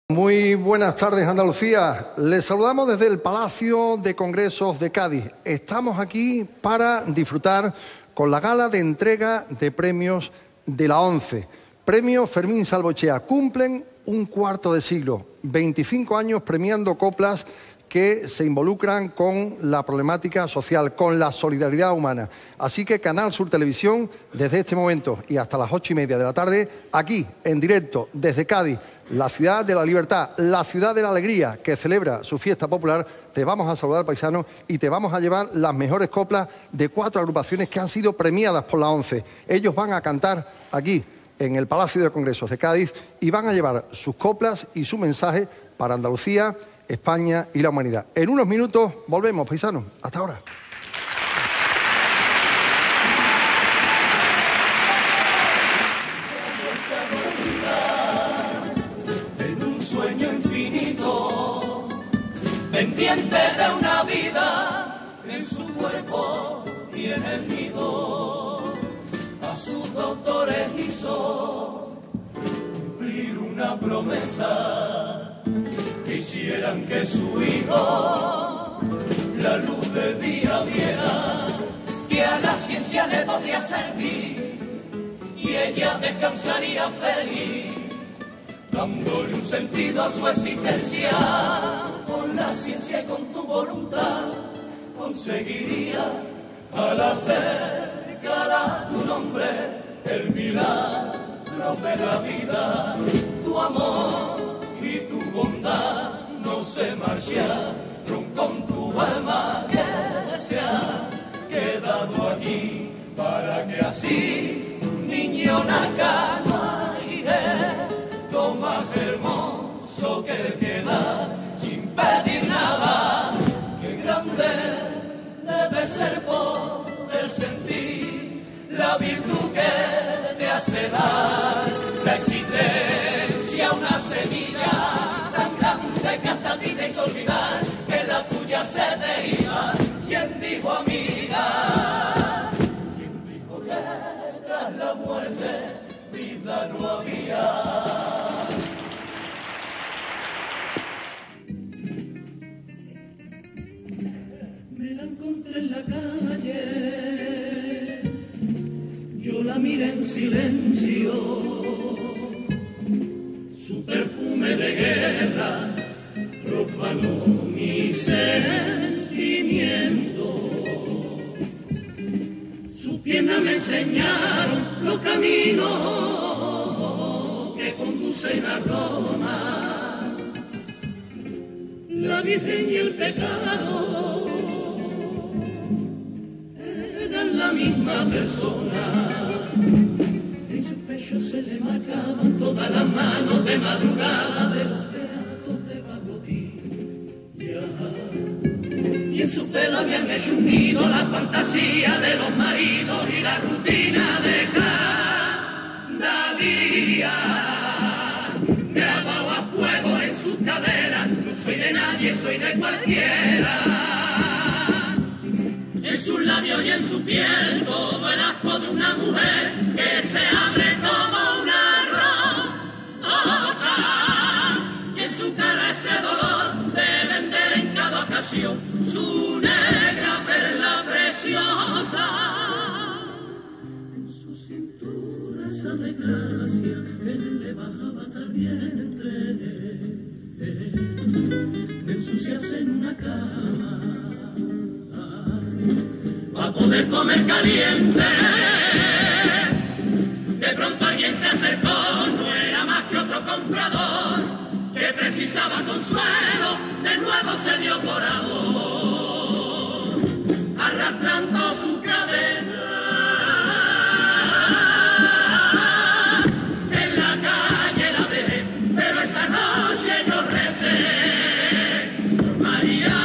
Muy buenas tardes, Andalucía. Les saludamos desde el Palacio de Congresos de Cádiz. Estamos aquí para disfrutar con la gala de entrega de premios de la ONCE. Premio Fermín Salvochea. Cumplen un cuarto de siglo, 25 años premiando coplas que se involucran con la problemática social, con la solidaridad humana. Así que Canal Sur Televisión, desde este momento y hasta las 8:30 de la tarde, aquí, en directo, desde Cádiz, la ciudad de la libertad, la ciudad de la alegría, que celebra su fiesta popular, te vamos a saludar, paisano, y te vamos a llevar las mejores coplas de 4 agrupaciones que han sido premiadas por la ONCE. Ellos van a cantar aquí, en el Palacio de Congresos de Cádiz, y van a llevar sus coplas y su mensaje para Andalucía, España y la humanidad. En unos minutos volvemos, paisanos. Hasta ahora. En un sueño infinito, pendiente de una vida, en su cuerpo y en el nido, a sus doctores hizo cumplir una promesa. Quisieran que su hijo la luz del día viera, que a la ciencia le podría servir y ella descansaría feliz, dándole un sentido a su existencia. Con la ciencia y con tu voluntad conseguiría al hacer cada tu nombre el milagro de la vida. Tu amor y tu bondad no se marcharon con tu alma, que se ha quedado aquí para que así un niño nazca. No hay gesto más hermoso que el que da sin pedir nada. Qué grande debe ser poder sentir la virtud que te hace dar la existencia, una semilla tan grande que hasta ti te hizo olvidar que la tuya se te iba. ¿Quién dijo, amiga? ¿Quién dijo que tras la muerte vida no había? Me la encontré en la calle, yo la miré en silencio. Su perfume de guerra profanó mi sentimiento. Sus piernas me enseñaron los caminos que conducen a Roma. La Virgen y el pecado eran la misma persona. Se le marcaban todas las manos de madrugada de los beatos de Pavlovilla, y en su pelo habían hecho un nido la fantasía de los maridos y la rutina de cada día. Grabado a fuego en sus caderas, no soy de nadie, soy de cualquiera. En sus labios y en su piel todo el asco de una mujer que se abre como una rosa, y en su cara ese dolor de vender en cada ocasión su negra perla preciosa. En su cintura esa desgracia él le bajaba hasta el vientre, de ensuciarse en una cama a poder comer caliente. De pronto alguien se acercó, no era más que otro comprador que precisaba consuelo, de nuevo se dio por amor, arrastrando su cadena. En la calle la dejé, pero esa noche yo recé. María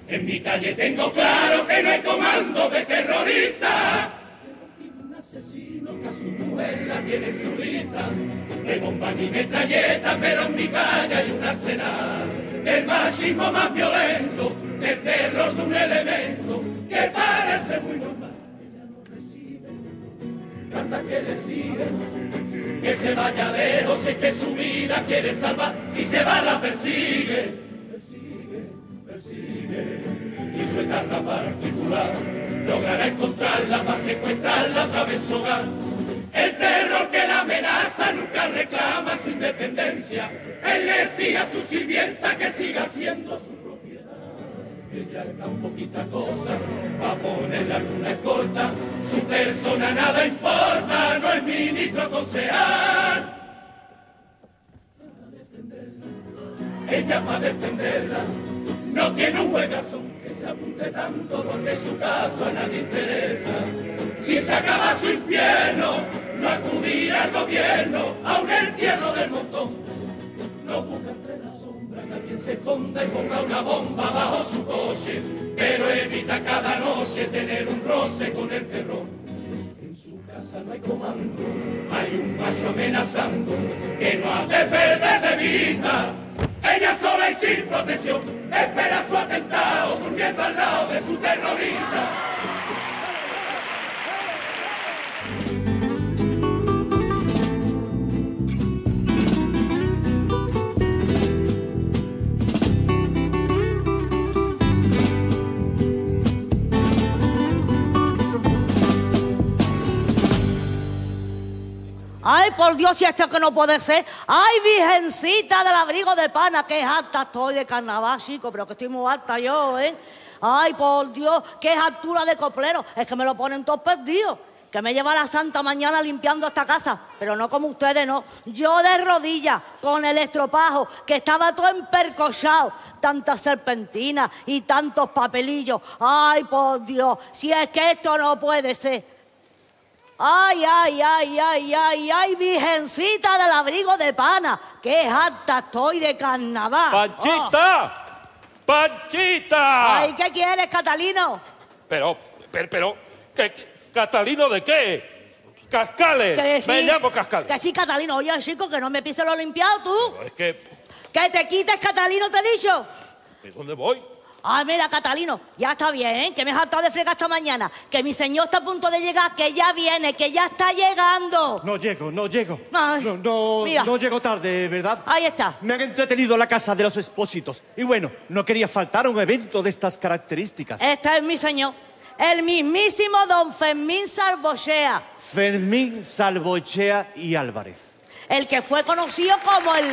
En mi calle tengo claro que no hay comando de terroristas. Un asesino que a su mujer la tiene en su lista. No hay bomba ni metralleta, pero en mi calle hay un arsenal. El machismo más violento, el terror de un elemento que parece muy normal. Ella no recibe, canta que le sigue, que se vaya lejos, es que su vida quiere salvar. Si se va la persigue, persigue, y su eterna particular logrará encontrarla para secuestrarla otra vez su hogar. El terror que la amenaza nunca reclama su independencia. Él le exige a su sirvienta que siga siendo su propiedad. Ella es tan poquita cosa, va a ponerle alguna escolta. Su persona nada importa, no es ministro concejal. Ella para defenderla no tiene un huecazón que se apunte tanto porque su caso a nadie interesa. Si se acaba su infierno, no acudirá al gobierno a un entierro del montón. No busca entre las sombras que alguien se esconda y ponga una bomba bajo su coche, pero evita cada noche tener un roce con el terror. En su casa no hay comando, hay un macho amenazando que no ha de perder de vista. Ella sola y sin protección espera su atentado durmiendo al lado de su terrorista. Ay, por Dios, si esto que no puede ser. Ay, virgencita del abrigo de pana, que alta estoy de carnaval, chico, pero que estoy muy alta yo, ¿eh? Ay, por Dios, qué altura de coplero. Es que me lo ponen todos perdidos. Que me lleva la santa mañana limpiando esta casa, pero no como ustedes, no. Yo de rodillas, con el estropajo, que estaba todo empercochado. Tantas serpentinas y tantos papelillos. Ay, por Dios, si es que esto no puede ser. Ay, ay, ay, ay, ay, ay, virgencita del abrigo de pana, qué harta estoy de carnaval. ¡Panchita! ¡Oh! ¡Panchita! Ay, ¿qué quieres, Catalino? Pero, ¿Catalino de qué? ¡Cascales! Que sí, me llamo Cascales. Que sí, Catalino. Oye, chico, que no me pises lo limpiado, tú. Pero es que... Que te quites, Catalino, te he dicho. ¿De dónde voy? Ay, mira, Catalino, ya está bien, ¿eh? Que me he hartado de fregar esta mañana. Que mi señor está a punto de llegar, que ya viene, que ya está llegando. No llego. Ay, mira. No llego tarde, ¿verdad? Ahí está. Me han entretenido la casa de los expósitos. Y bueno, no quería faltar a un evento de estas características. Este es mi señor, el mismísimo don Fermín Salvochea. Fermín Salvochea y Álvarez. El que fue conocido como el...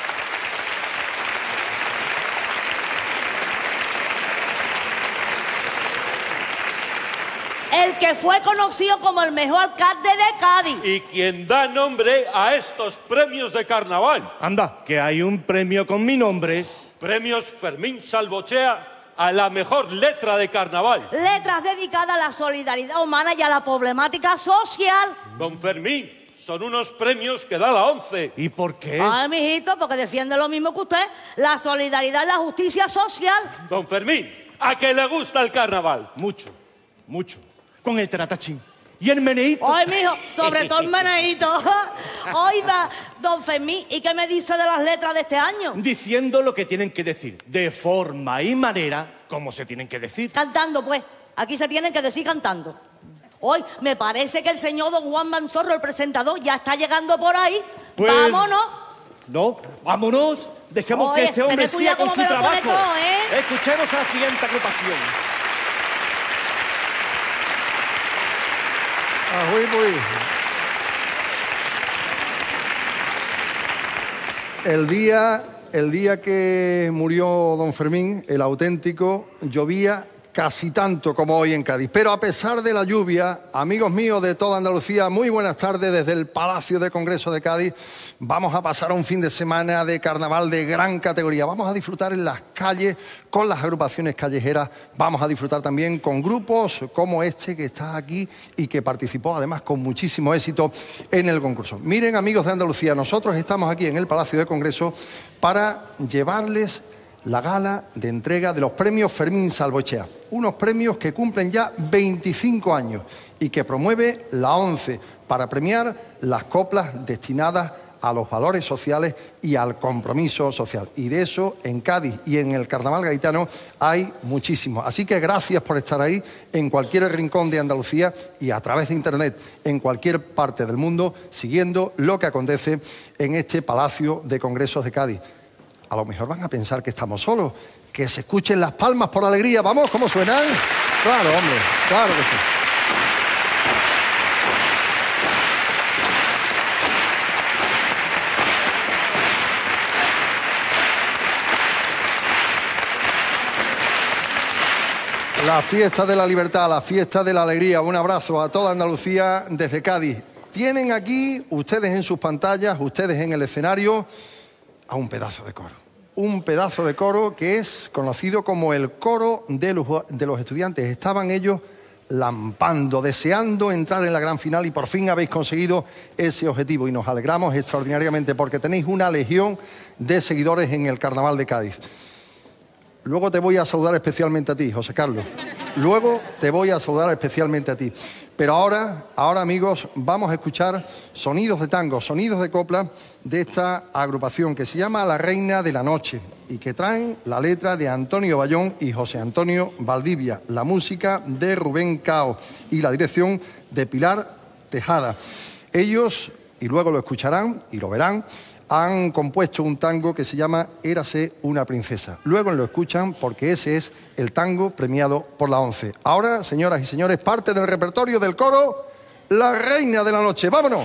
El que fue conocido como el mejor alcalde de Cádiz. Y quien da nombre a estos premios de carnaval. Anda, que hay un premio con mi nombre. Premios Fermín Salvochea a la mejor letra de carnaval. Letras dedicadas a la solidaridad humana y a la problemática social. Don Fermín, son unos premios que da la ONCE. ¿Y por qué? Ay, mijito, porque defiende lo mismo que usted, la solidaridad y la justicia social. Don Fermín, ¿a qué le gusta el carnaval? Mucho. Con el teratachín. Y el meneíto. Ay, mijo, sobre todo el meneíto. Oiga, don Fermín, ¿y qué me dice de las letras de este año? Diciendo lo que tienen que decir, de forma y manera como se tienen que decir. Cantando, pues. Aquí se tienen que decir cantando. Hoy me parece que el señor don Juan Manzorro, el presentador, ya está llegando por ahí. Pues, vámonos. No, vámonos. Dejemos Oye, que este hombre ten cuidado siga con cómo su me lo pone trabajo. todo, ¿eh? Escuchemos a la siguiente agrupación. Ajuy, muy. El día que murió don Fermín, el auténtico, llovía casi tanto como hoy en Cádiz. Pero a pesar de la lluvia, amigos míos de toda Andalucía, muy buenas tardes desde el Palacio de Congreso de Cádiz. Vamos a pasar un fin de semana de carnaval de gran categoría. Vamos a disfrutar en las calles con las agrupaciones callejeras. Vamos a disfrutar también con grupos como este que está aquí y que participó además con muchísimo éxito en el concurso. Miren, amigos de Andalucía, nosotros estamos aquí en el Palacio de Congreso para llevarles la gala de entrega de los premios Fermín Salvochea, unos premios que cumplen ya 25 años y que promueve la ONCE para premiar las coplas destinadas a los valores sociales y al compromiso social. Y de eso en Cádiz y en el Carnaval gaditano hay muchísimo. Así que gracias por estar ahí en cualquier rincón de Andalucía y a través de Internet en cualquier parte del mundo, siguiendo lo que acontece en este Palacio de Congresos de Cádiz. A lo mejor van a pensar que estamos solos, que se escuchen las palmas por alegría. ¿Vamos? ¿Cómo suenan? Claro, hombre, claro que sí. La fiesta de la libertad, la fiesta de la alegría. Un abrazo a toda Andalucía desde Cádiz. Tienen aquí, ustedes en sus pantallas, ustedes en el escenario, a un pedazo de coro. Un pedazo de coro que es conocido como el coro de los estudiantes. Estaban ellos lampando, deseando entrar en la gran final y por fin habéis conseguido ese objetivo. Y nos alegramos extraordinariamente porque tenéis una legión de seguidores en el Carnaval de Cádiz. Luego te voy a saludar especialmente a ti, José Carlos. Luego te voy a saludar especialmente a ti. Pero ahora, amigos, vamos a escuchar sonidos de tango, sonidos de copla de esta agrupación que se llama La Reina de la Noche y que traen la letra de Antonio Bayón y José Antonio Valdivia, la música de Rubén Cao y la dirección de Pilar Tejada. Ellos, y luego lo escucharán y lo verán, han compuesto un tango que se llama Érase una princesa. Luego lo escuchan porque ese es el tango premiado por la ONCE. Ahora, señoras y señores, parte del repertorio del coro La Reina de la Noche. ¡Vámonos!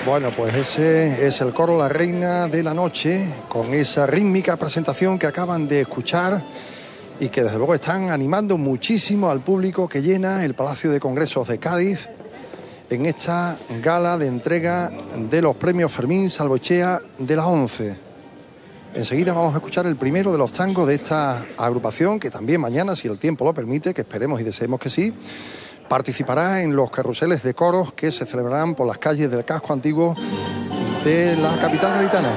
Bueno, pues ese es el coro La Reina de la Noche, con esa rítmica presentación que acaban de escuchar y que desde luego están animando muchísimo al público que llena el Palacio de Congresos de Cádiz en esta gala de entrega de los premios Fermín Salvochea de las 11. Enseguida vamos a escuchar el primero de los tangos de esta agrupación, que también mañana, si el tiempo lo permite, que esperemos y deseemos que sí, participará en los carruseles de coros que se celebrarán por las calles del casco antiguo de la capital gaditana.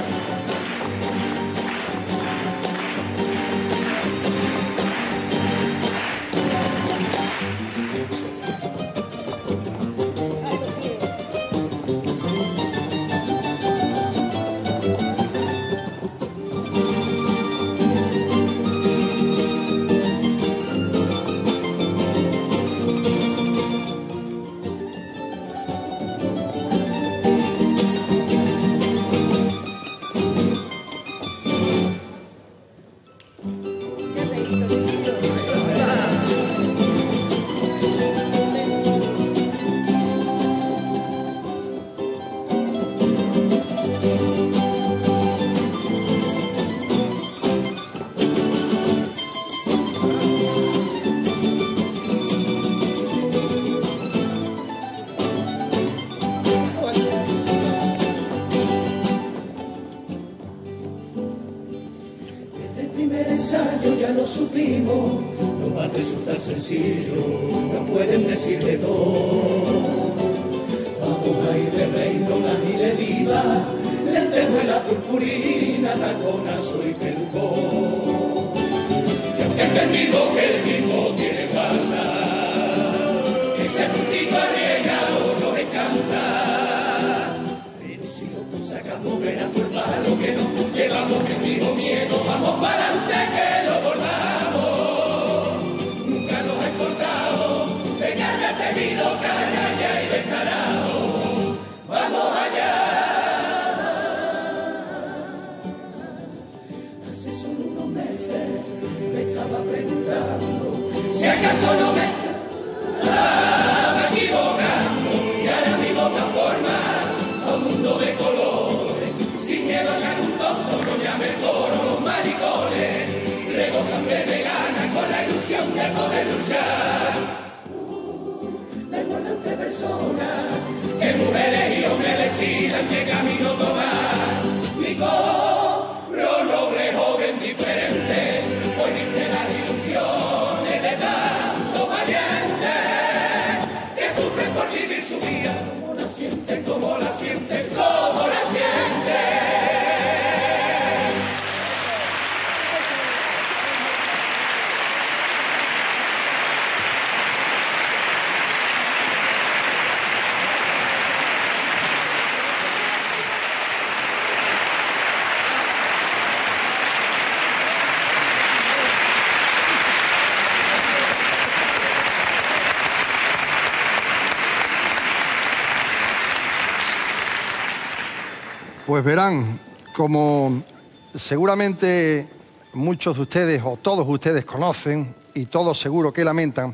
Pues verán, como seguramente muchos de ustedes o todos ustedes conocen y todos seguro que lamentan,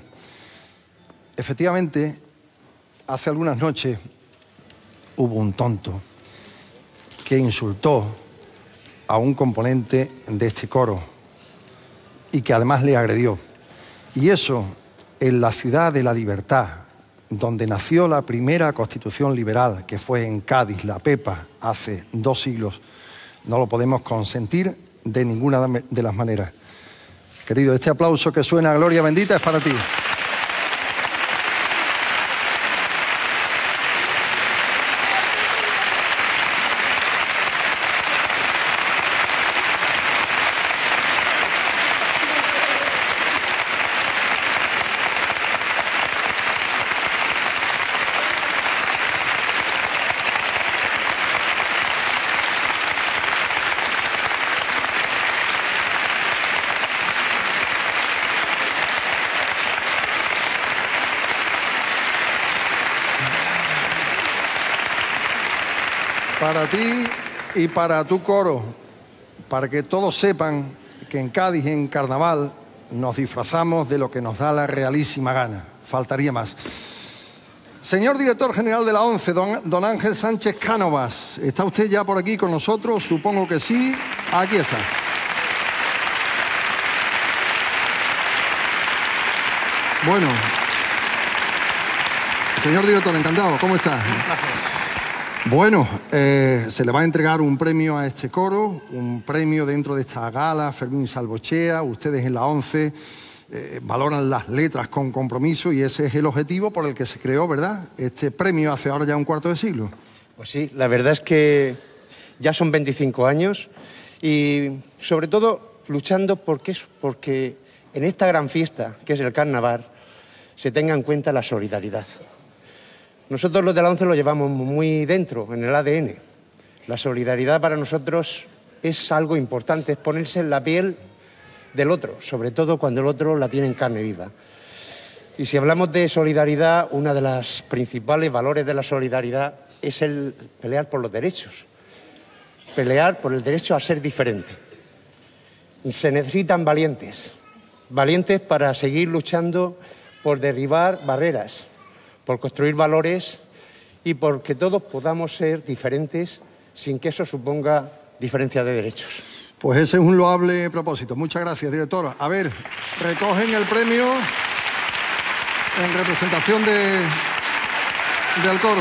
efectivamente, hace algunas noches hubo un tonto que insultó a un componente de este coro y que además le agredió. Y eso en la ciudad de la libertad, donde nació la primera constitución liberal, que fue en Cádiz, la Pepa, hace 2 siglos, no lo podemos consentir de ninguna de las maneras. Querido, este aplauso que suena a Gloria Bendita es para ti. Para ti y para tu coro, para que todos sepan que en Cádiz, en Carnaval, nos disfrazamos de lo que nos da la realísima gana. Faltaría más. Señor director general de la ONCE, don Ángel Sánchez Cánovas, ¿está usted ya por aquí con nosotros? Supongo que sí. Aquí está. Bueno, señor director, encantado. ¿Cómo está? Bueno, se le va a entregar un premio a este coro, un premio dentro de esta gala, Fermín Salvochea. Ustedes en la ONCE valoran las letras con compromiso y ese es el objetivo por el que se creó, ¿verdad? Este premio hace ahora ya un cuarto de siglo. Pues sí, la verdad es que ya son 25 años y sobre todo luchando porque en esta gran fiesta que es el carnaval se tenga en cuenta la solidaridad. Nosotros los de la ONCE lo llevamos muy dentro, en el ADN. La solidaridad para nosotros es algo importante, es ponerse en la piel del otro, sobre todo cuando el otro la tiene en carne viva. Y si hablamos de solidaridad, uno de los principales valores de la solidaridad es el pelear por los derechos, pelear por el derecho a ser diferente. Se necesitan valientes, valientes para seguir luchando por derribar barreras, por construir valores y porque todos podamos ser diferentes sin que eso suponga diferencia de derechos. Pues ese es un loable propósito. Muchas gracias, director. A ver, recogen el premio en representación del coro.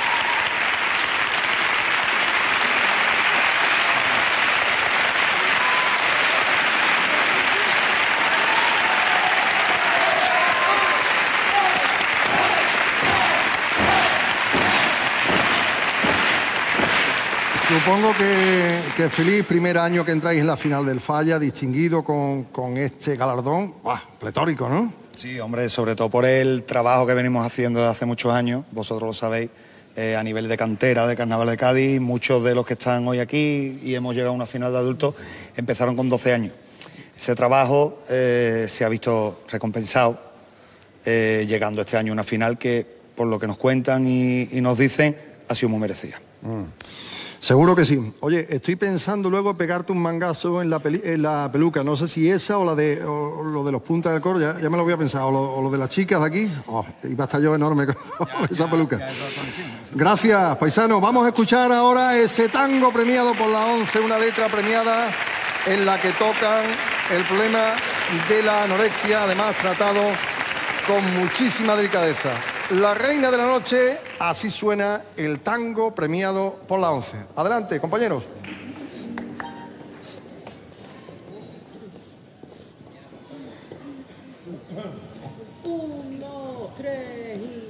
Supongo que feliz primer año que entráis en la final del Falla, distinguido con este galardón. ¡Buah! Pletórico, ¿no? Sí, hombre, sobre todo por el trabajo que venimos haciendo desde hace muchos años, vosotros lo sabéis, a nivel de cantera de Carnaval de Cádiz, muchos de los que están hoy aquí y hemos llegado a una final de adultos empezaron con 12 años. Ese trabajo se ha visto recompensado, llegando este año a una final que, por lo que nos cuentan y nos dicen, ha sido muy merecida. Seguro que sí. Oye, estoy pensando luego pegarte un mangazo en la peluca. No sé si esa o lo de los puntas del coro, ya me lo voy a pensar. O lo de las chicas de aquí. Oh, iba a estar yo enorme con esa peluca. Gracias, paisanos. Vamos a escuchar ahora ese tango premiado por la ONCE, una letra premiada en la que tocan el problema de la anorexia, además tratado con muchísima delicadeza. La reina de la noche, así suena el tango premiado por la ONCE. Adelante, compañeros. Un, dos, tres y...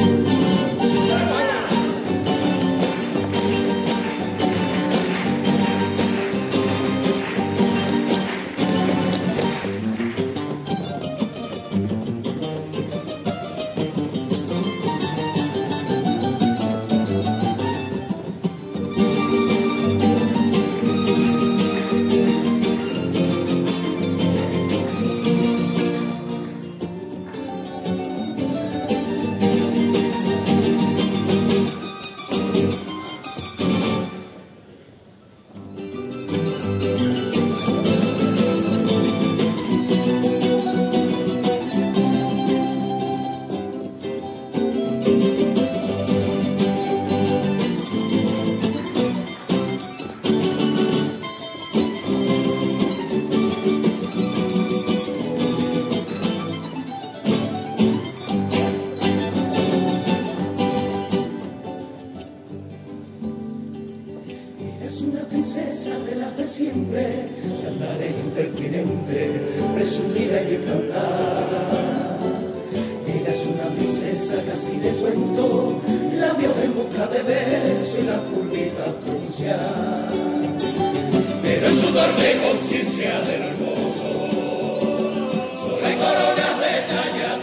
Es una princesa de las de siempre, de andar impertinente, presumida y encantada. Ella es una princesa casi de cuento, labios en busca de beso y las curvitas pronunciadas. Pero en su torpe conciencia del hermoso, solo hay coronas de talla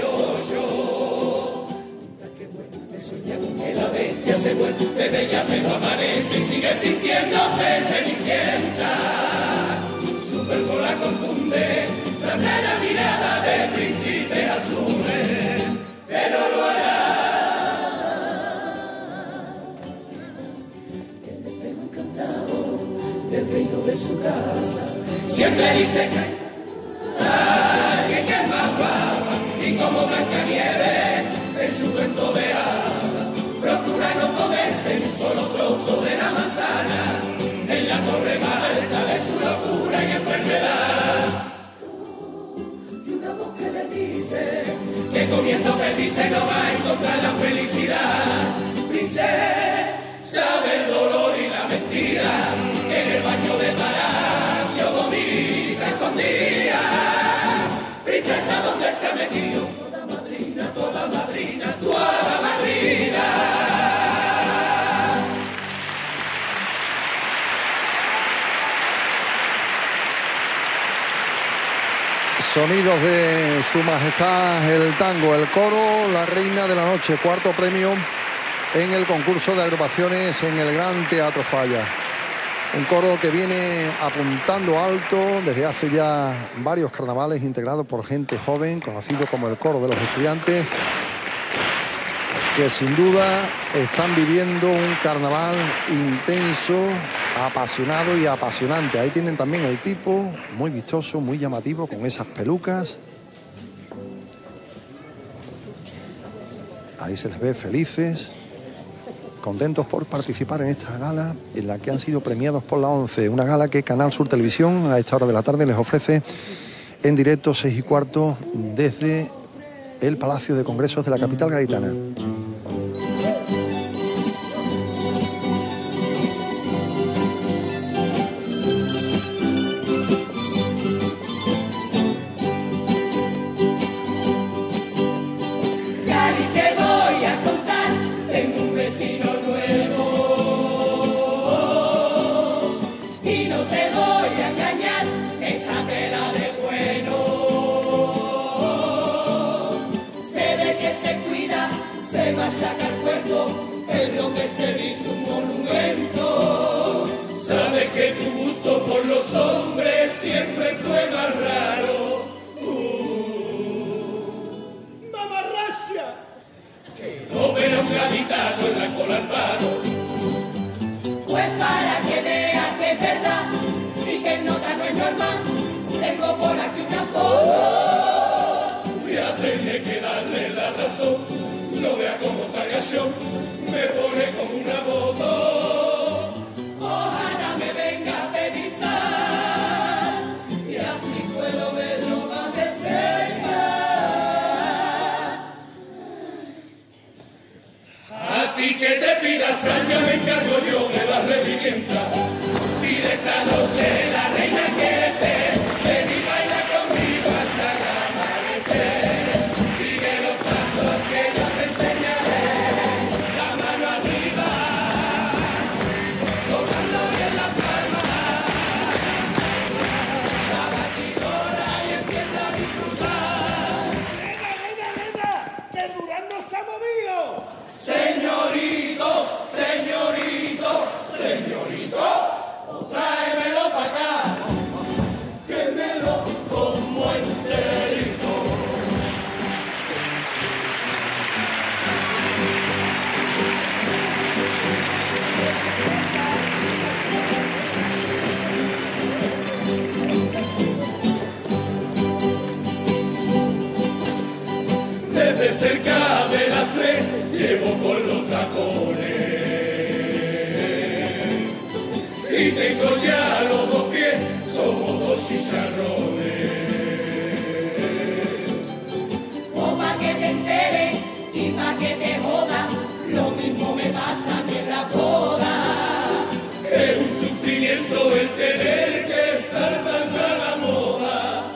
38. Que vuelve, sueña con que la bestia se vuelve bella, pero amanece y sigue sintiéndose cenicienta. Su cuerpo la confunde, tras de la mirada de príncipes azules, pero lo hará. El espejo encantado del reino de su casa siempre dice que alguien que es más guapa y como Blancanieves en su cuento de hadas. solo trozo de la manzana, en la torre más alta de su locura y enfermedad. Y una voz que le dice que comiendo perdices no va a encontrar la felicidad. Princesa del dolor y la mentira, en el baño del palacio vomita escondida. Princesa, ¿dónde se ha metido? Toda madrina, toda madrina, toda madrina. Sonidos de Su Majestad el tango, el coro La Reina de la Noche, cuarto premio en el concurso de agrupaciones en el Gran Teatro Falla. Un coro que viene apuntando alto desde hace ya varios carnavales, integrado por gente joven, conocido como el coro de los estudiantes, que sin duda están viviendo un carnaval intenso, apasionado y apasionante. Ahí tienen también el tipo, muy vistoso, muy llamativo, con esas pelucas. Ahí se les ve felices, contentos por participar en esta gala en la que han sido premiados por la ONCE. Una gala que Canal Sur Televisión a esta hora de la tarde les ofrece en directo 6:15 desde el Palacio de Congresos de la capital gaditana. Siempre fue más raro. ¡Mamarracha! Que no vea un gaditano en la cola al paro. Pues para que vea que es verdad y que el nota no es normal, tengo por aquí una foto. Voy a tener que darle la razón. No vea cómo está gachón, me pone como una moto. Ojalá me venga a pedir sal y así puedo verlo más de cerca. A ti que te pidas sal, ya me encargo yo de darle pimienta. Si de esta noche la reina quiere ser, ven y baila conmigo hasta el amanecer. Sigue los pasos que yo te enseñaré, la mano arriba, tocando en la palma, la batidora y empieza a disfrutar. ¡Nena! ¡Que el Durán no se ha movido! Señorito, señorito, señorito, tráemelo para acá, que me lo como enterito. Desde cerca de las 3 llevo con los tacones y tengo ya los dos pies como dos chicharrones. O pa' que te enteres y pa' que te jodas, lo mismo me pasa que en la boda. Es un sufrimiento el tener que estar tan a la moda.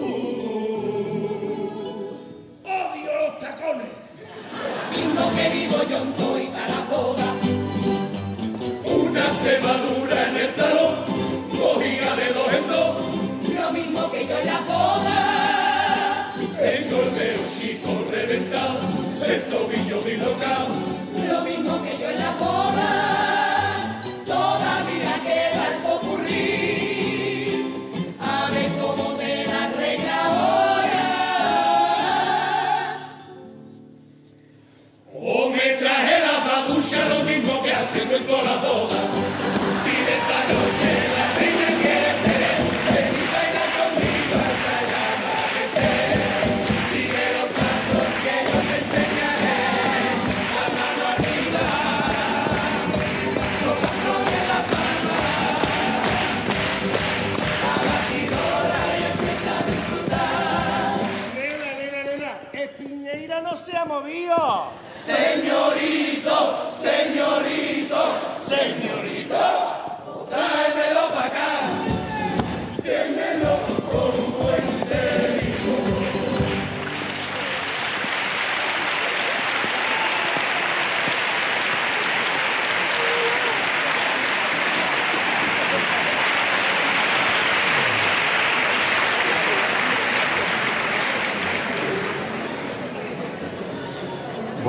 Odio los tacones. Mismo que digo yo estoy para la boda. Una cebadura en el talón, cogida de 2 en 2, lo mismo que yo en la boda. Tengo el dedo chico reventado, el tobillo dislocado, lo mismo que yo en la boda. Todavía queda el popurrí, a ver cómo te la arregla ahora. O me traje la babucha, lo mismo que haciendo en toda la boda. Si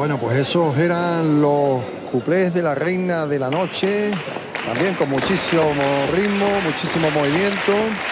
Bueno, pues esos eran los cuplés de la Reina de la Noche, también con muchísimo ritmo, muchísimo movimiento.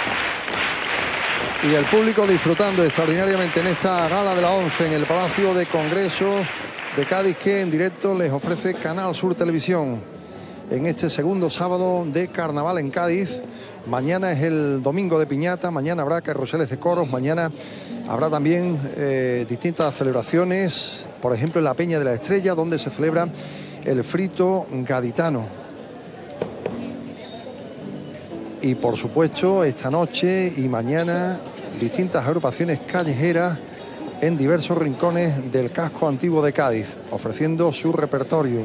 Y el público disfrutando extraordinariamente en esta gala de la 11 en el Palacio de Congresos de Cádiz, que en directo les ofrece Canal Sur Televisión en este segundo sábado de carnaval en Cádiz. Mañana es el domingo de piñata, mañana habrá carruseles de coros, mañana habrá también distintas celebraciones, por ejemplo en la Peña de la Estrella, donde se celebra el frito gaditano. Y por supuesto esta noche y mañana distintas agrupaciones callejeras en diversos rincones del casco antiguo de Cádiz, ofreciendo su repertorio.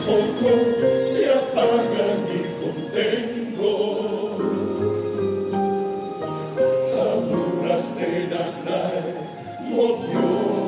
focos se apagan y contengo a duras penas la emoción.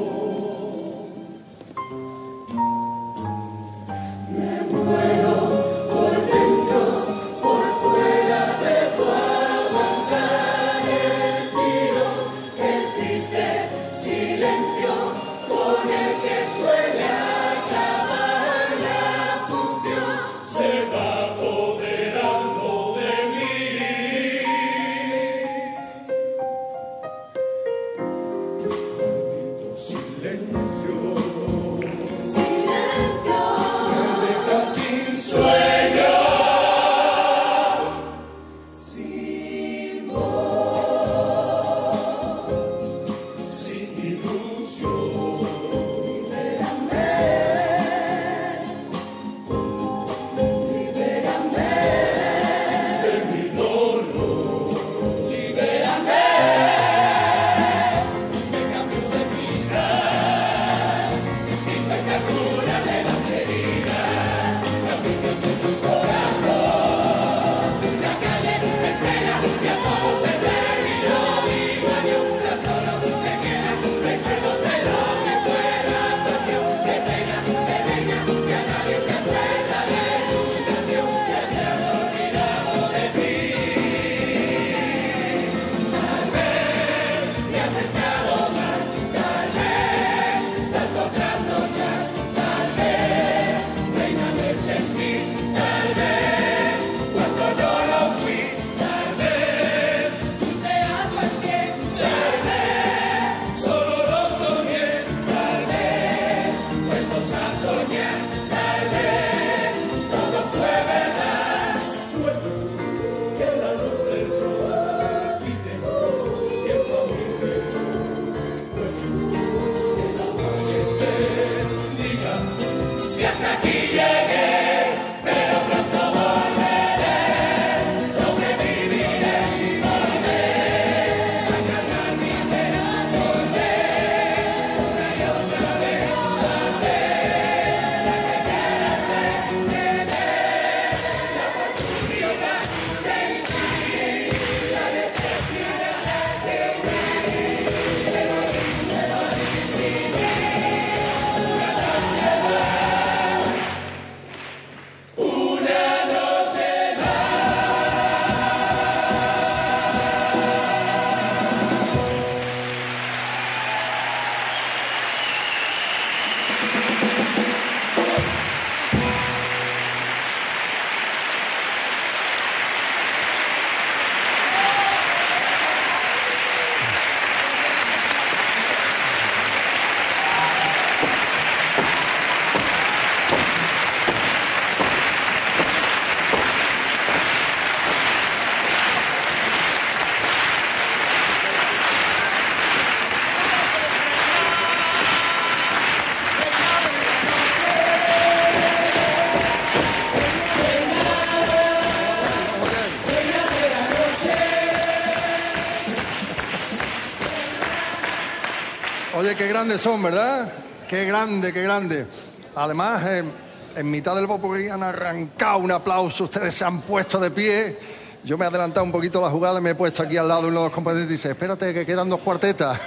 Oye, qué grandes son, ¿verdad? Qué grande, qué grande. Además, en mitad del popurrí han arrancado un aplauso, ustedes se han puesto de pie. Yo me he adelantado un poquito la jugada y me he puesto aquí al lado de uno de los compañeros y dice, espérate que quedan 2 cuartetas.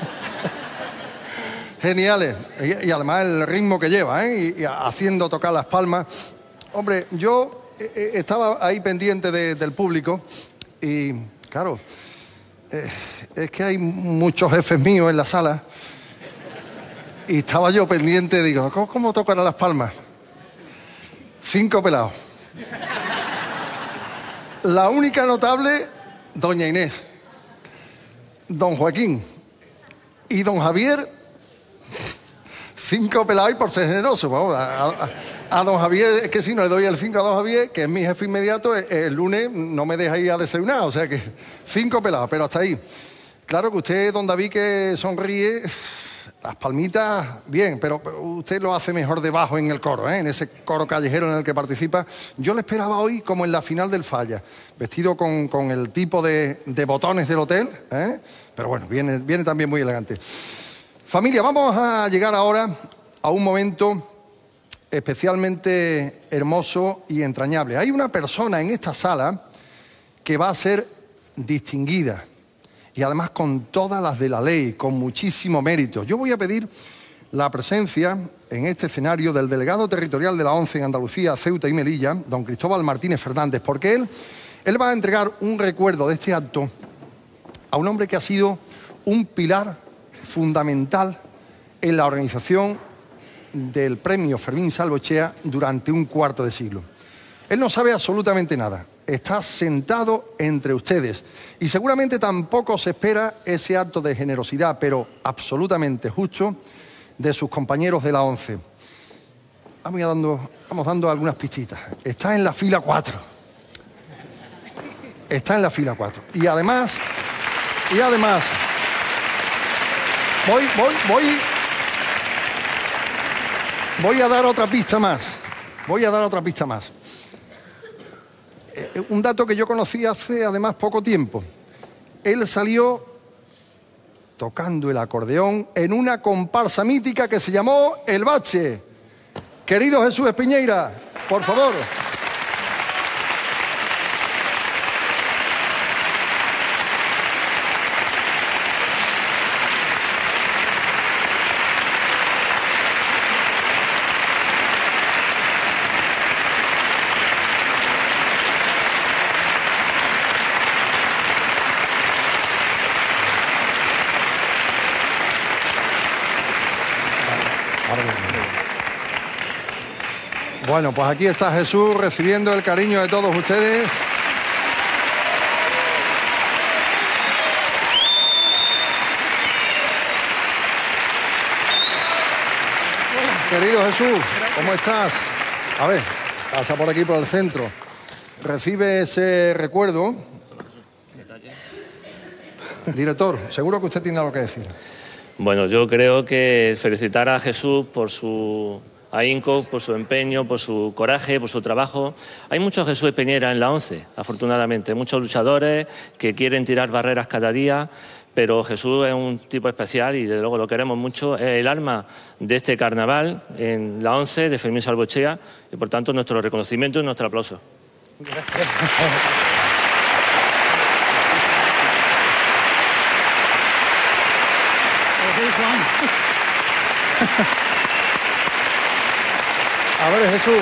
Geniales. Y además el ritmo que lleva, ¿eh? Y haciendo tocar las palmas. Hombre, yo estaba ahí pendiente del público y, claro, es que hay muchos jefes míos en la sala y estaba yo pendiente, digo, ¿cómo tocarán las palmas? 5 pelados. La única notable, doña Inés, don Joaquín y don Javier, 5 pelados y por ser generoso. Vamos, a don Javier, es que si no le doy el 5 a don Javier, que es mi jefe inmediato, el lunes no me deja ir a desayunar, o sea que 5 pelados, pero hasta ahí. Claro que usted, don David, que sonríe, las palmitas, bien, pero usted lo hace mejor debajo en el coro, ¿eh? En ese coro callejero en el que participa. Yo le esperaba hoy como en la final del Falla, vestido con el tipo de botones del hotel, ¿eh? Pero bueno, viene también muy elegante. Familia, vamos a llegar ahora a un momento especialmente hermoso y entrañable. Hay una persona en esta sala que va a ser distinguida y además con todas las de la ley, con muchísimo mérito. Yo voy a pedir la presencia en este escenario del delegado territorial de la ONCE en Andalucía, Ceuta y Melilla, don Cristóbal Martínez Fernández, porque él va a entregar un recuerdo de este acto a un hombre que ha sido un pilar fundamental en la organización del premio Fermín Salvochea durante un cuarto de siglo. Él no sabe absolutamente nada, está sentado entre ustedes y seguramente tampoco se espera ese acto de generosidad, pero absolutamente justo, de sus compañeros de la ONCE. Vamos dando algunas pistitas. Está en la fila 4. Está en la fila 4. Y además, voy a dar otra pista más. Un dato que yo conocí hace además poco tiempo. Él salió tocando el acordeón en una comparsa mítica que se llamó El Bache. Querido Jesús Espiñeira, por favor. Bueno, pues aquí está Jesús recibiendo el cariño de todos ustedes. Querido Jesús, ¿cómo estás? A ver, pasa por aquí por el centro. Recibe ese recuerdo. Director, seguro que usted tiene algo que decir. Bueno, yo creo que felicitar a Jesús por su ahínco, por su empeño, por su coraje, por su trabajo. Hay muchos Jesús Espiñeira en la ONCE, afortunadamente, muchos luchadores que quieren tirar barreras cada día, pero Jesús es un tipo especial y desde luego lo queremos mucho. Es el alma de este carnaval en la ONCE de Fermín Salvochea y por tanto nuestro reconocimiento y nuestro aplauso. Gracias. A ver, Jesús,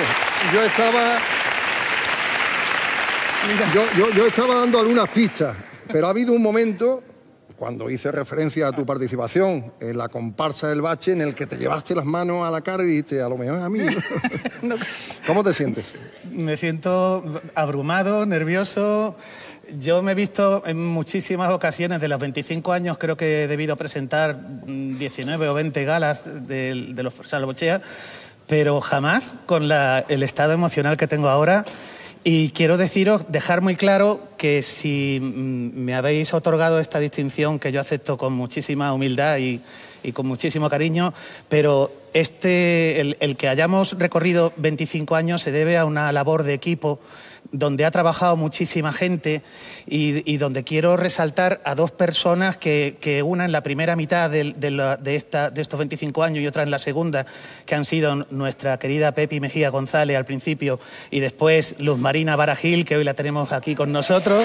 yo estaba dando algunas pistas, pero ha habido un momento, cuando hice referencia a tu participación en la comparsa del Bache, en el que te llevaste las manos a la cara y dijiste, a lo mejor es a mí. ¿Cómo te sientes? Me siento abrumado, nervioso. Yo me he visto en muchísimas ocasiones, de los 25 años creo que he debido presentar 19 o 20 galas de los Salvochea, pero jamás con el estado emocional que tengo ahora. Y quiero dejar muy claro que si me habéis otorgado esta distinción, que yo acepto con muchísima humildad y con muchísimo cariño, pero el que hayamos recorrido 25 años se debe a una labor de equipo donde ha trabajado muchísima gente y donde quiero resaltar a dos personas que una en la primera mitad de estos 25 años y otra en la segunda, que han sido nuestra querida Pepi Mejía González al principio y después Luz Marina Barajil, que hoy la tenemos aquí con nosotros.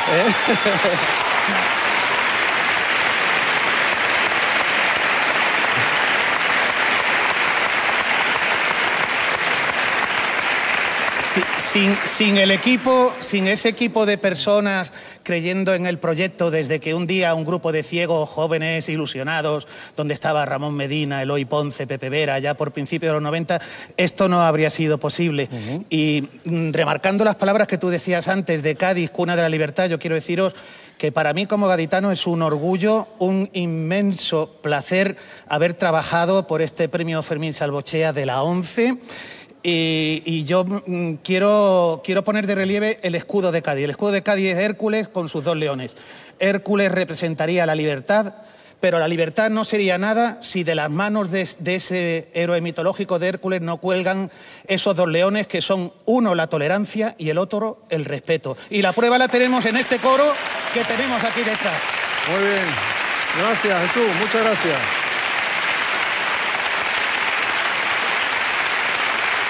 Sin ese equipo de personas creyendo en el proyecto desde que un día un grupo de ciegos jóvenes ilusionados, donde estaba Ramón Medina, Eloy Ponce, Pepe Vera, ya por principios de los 90, esto no habría sido posible. Y remarcando las palabras que tú decías antes de Cádiz, cuna de la libertad, yo quiero deciros que para mí como gaditano es un orgullo, un inmenso placer haber trabajado por este premio Fermín Salvochea de la ONCE. Y yo quiero poner de relieve el escudo de Cádiz. El escudo de Cádiz es Hércules con sus dos leones. Hércules representaría la libertad, pero la libertad no sería nada si de las manos de ese héroe mitológico de Hércules no cuelgan esos dos leones que son uno la tolerancia y el otro el respeto. Y la prueba la tenemos en este coro que tenemos aquí detrás. Muy bien. Gracias, Jesús. Muchas gracias.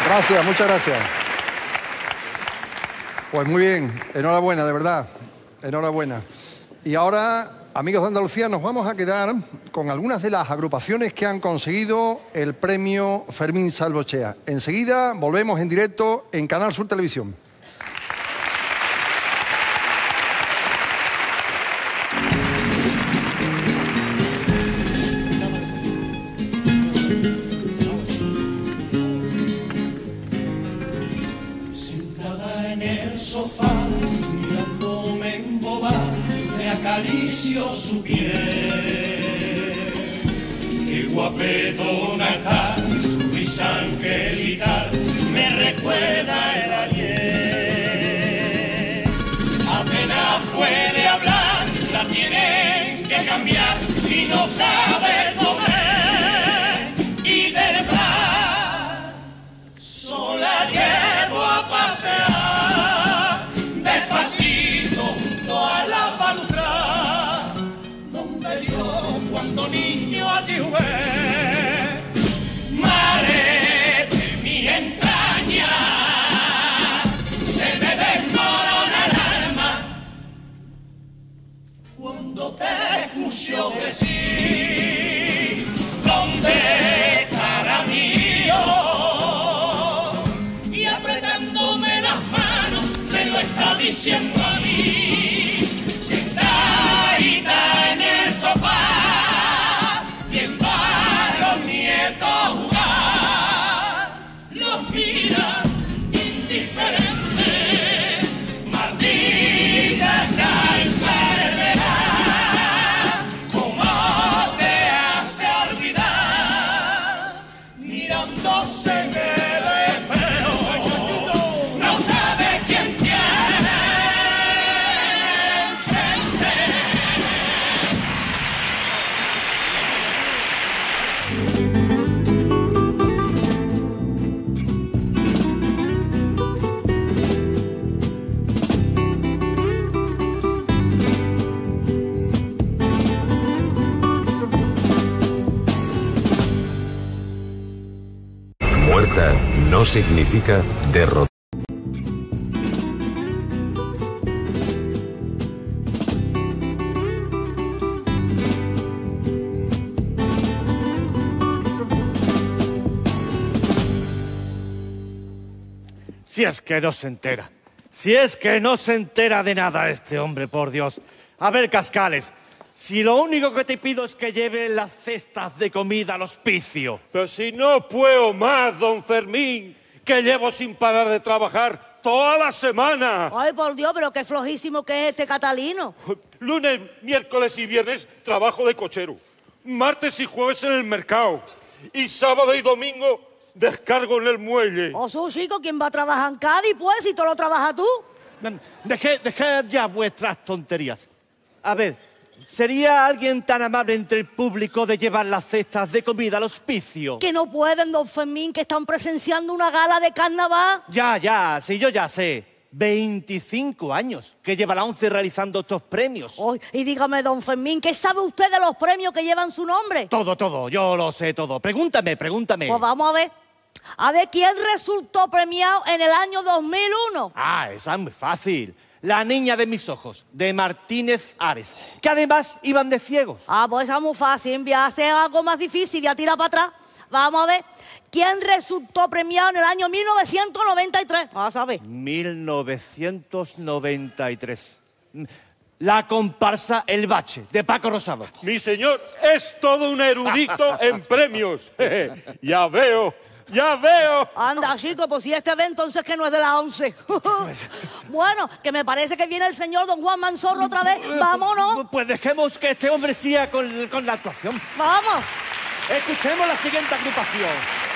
Gracias, muchas gracias. Pues muy bien, enhorabuena, de verdad, enhorabuena. Y ahora, amigos de Andalucía, nos vamos a quedar con algunas de las agrupaciones que han conseguido el premio Fermín Salvochea. Enseguida volvemos en directo en Canal Sur Televisión. Acaricio su piel, qué guapetona está, su risa angelical me recuerda el ayer. Apenas puede hablar, la tienen que cambiar y no sabe comer. Y de verdad, sola llevo a pasear, despacito junto a la balustrada, donde yo cuando niño allí jugué. Madre de mi entraña, se me desmorona el alma cuando te escucho decir, ¿dónde estará mío? Y apretándome las manos me lo está diciendo a mí, sentadita en el sofá, viendo a los nietos jugar, los mira indiferente, maldita esa enfermedad, ¿cómo te hace olvidar? Mirándose en el espejo, no sabe quién tiene enfrente. Muerta no significa derrotada. Si es que no se entera. Si es que no se entera de nada este hombre, por Dios. A ver, Cascales, si lo único que te pido es que lleve las cestas de comida al hospicio. Pero si no puedo más, don Fermín, que llevo sin parar de trabajar toda la semana. Ay, por Dios, pero qué flojísimo que es este Catalino. Lunes, miércoles y viernes trabajo de cochero. Martes y jueves en el mercado. Y sábado y domingo descargo en el muelle. O su chico, ¿quién va a trabajar en Cádiz, pues, si todo lo trabajas tú? Dejad ya vuestras tonterías. A ver, ¿sería alguien tan amable entre el público de llevar las cestas de comida al hospicio? Que no pueden, don Fermín, que están presenciando una gala de carnaval. Ya, sí, yo ya sé. 25 años que lleva la ONCE realizando estos premios. Ay, y dígame, don Fermín, ¿qué sabe usted de los premios que llevan su nombre? Todo, yo lo sé todo. Pregúntame. Pues vamos a ver. A ver, ¿quién resultó premiado en el año 2001? Ah, esa es muy fácil. La niña de mis ojos, de Martínez Ares, que además iban de ciegos. Ah, pues esa es muy fácil. Voy a hacer algo más difícil, voy a tirar para atrás. Vamos a ver. ¿Quién resultó premiado en el año 1993? A saber. 1993. La comparsa El Bache, de Paco Rosado. Mi señor es todo un erudito en premios. Ya veo. Anda, chico, pues si este ve, entonces que no es de la 11. Bueno, que me parece que viene el señor don Juan Manzorro otra vez. Vámonos. Pues dejemos que este hombre siga con la actuación. Vamos. Escuchemos la siguiente agrupación.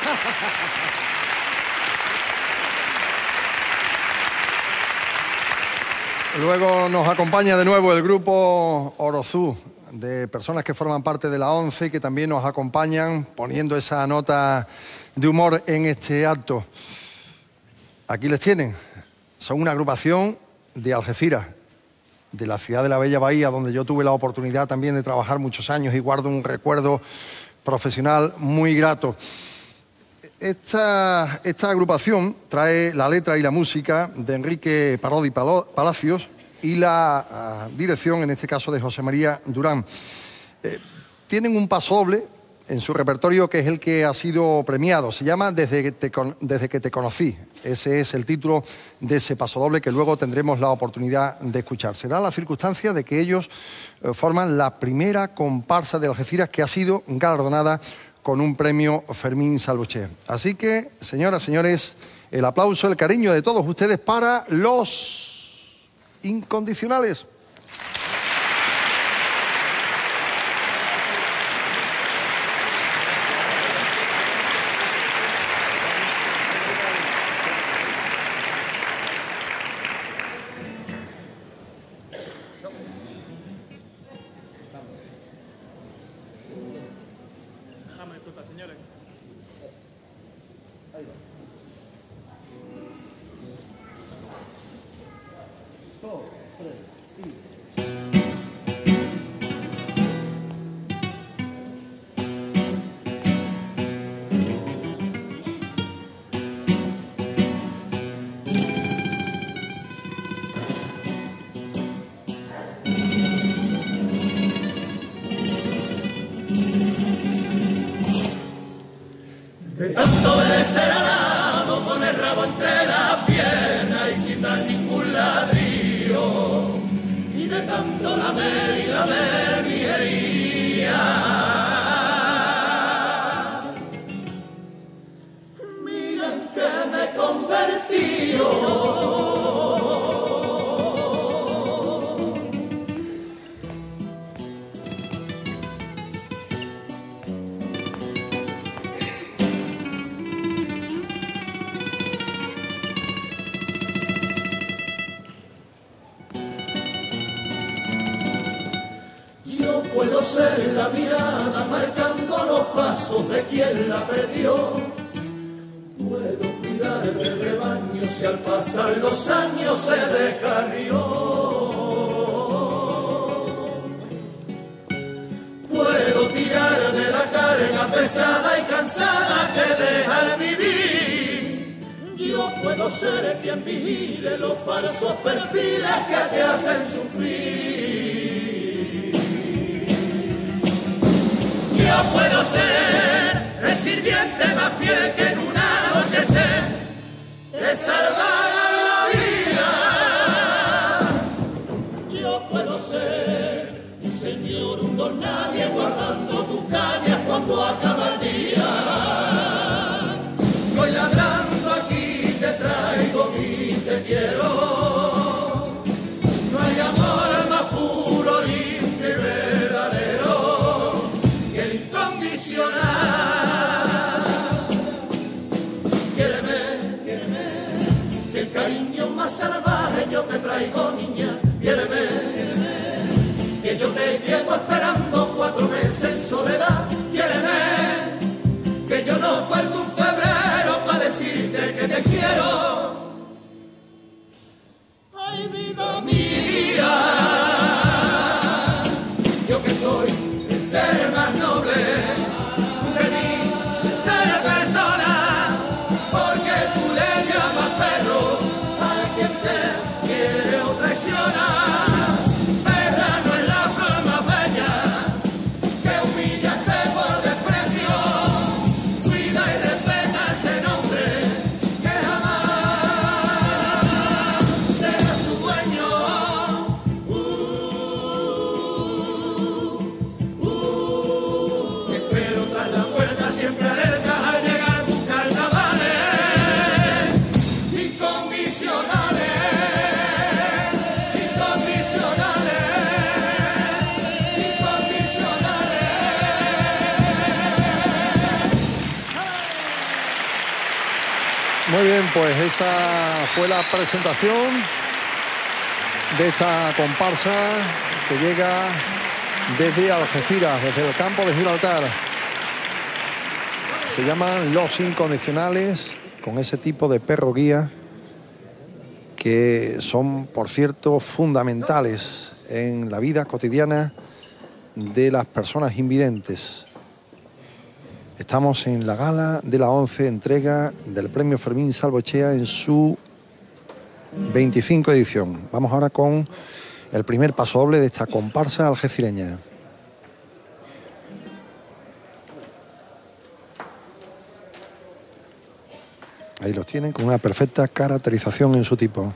Luego nos acompaña de nuevo el grupo Orozú, de personas que forman parte de la ONCE y que también nos acompañan poniendo esa nota de humor en este acto. Aquí les tienen. Son una agrupación de Algeciras, de la ciudad de la Bella Bahía, donde yo tuve la oportunidad también de trabajar muchos años y guardo un recuerdo profesional muy grato. Esta agrupación trae la letra y la música de Enrique Parodi Palacios y la dirección, en este caso, de José María Durán. Tienen un paso doble en su repertorio que es el que ha sido premiado. Se llama Desde que te conocí. Ese es el título de ese paso doble que luego tendremos la oportunidad de escuchar. Se da la circunstancia de que ellos forman la primera comparsa de Algeciras que ha sido galardonada con un premio Fermín Salvuché. Así que, señoras, señores, el aplauso, el cariño de todos ustedes para los incondicionales. De tanto obedecer al amo con el rabo entre las piernas y sin dar ningún ladrillo, y de tanto lamer mi herida, miren que me he convertido. Puedo ser la mirada marcando los pasos de quien la perdió. Puedo cuidar del rebaño si al pasar los años se descarrió. Puedo tirar de la carga pesada y cansada que dejar vivir. Yo puedo ser quien vigile los falsos perfiles que te hacen sufrir. Yo puedo ser el sirviente más fiel que en una noche te salvará la vida. Yo puedo ser un señor, un don nadie, guardando tus cañas cuando acaba el día. Voy ladrando aquí, te traigo mi te quiero. No hay amor más puro, limpio y verdadero que el incondicional. Quiéreme, quiéreme, que el cariño más salvaje yo te traigo, niña. Quiéreme, quiéreme, que yo te llevo esperando 4 meses en soledad. Quiéreme, que yo no falto un febrero para decirte que te quiero. Ay, vida mía, yo que soy el ser más noble de ti, sin ser persona, porque tú le llamas perro a quien te quiere o traiciona. Perra no es la flor más bella que humillaste por desprecio. Cuida y respeta ese nombre que jamás será su dueño. Espero tras la puerta siempre alerta al llegar tus carnavales incondicionales, incondicionales, incondicionales. Muy bien, pues esa fue la presentación de esta comparsa que llega desde Algeciras, desde el campo de Gibraltar. Se llaman Los Incondicionales, con ese tipo de perro guía que son, por cierto, fundamentales en la vida cotidiana de las personas invidentes. Estamos en la gala de la 11, entrega del premio Fermín Salvochea en su 25 edición. Vamos ahora con el primer pasodoble de esta comparsa algecireña. Ahí los tienen con una perfecta caracterización en su tipo.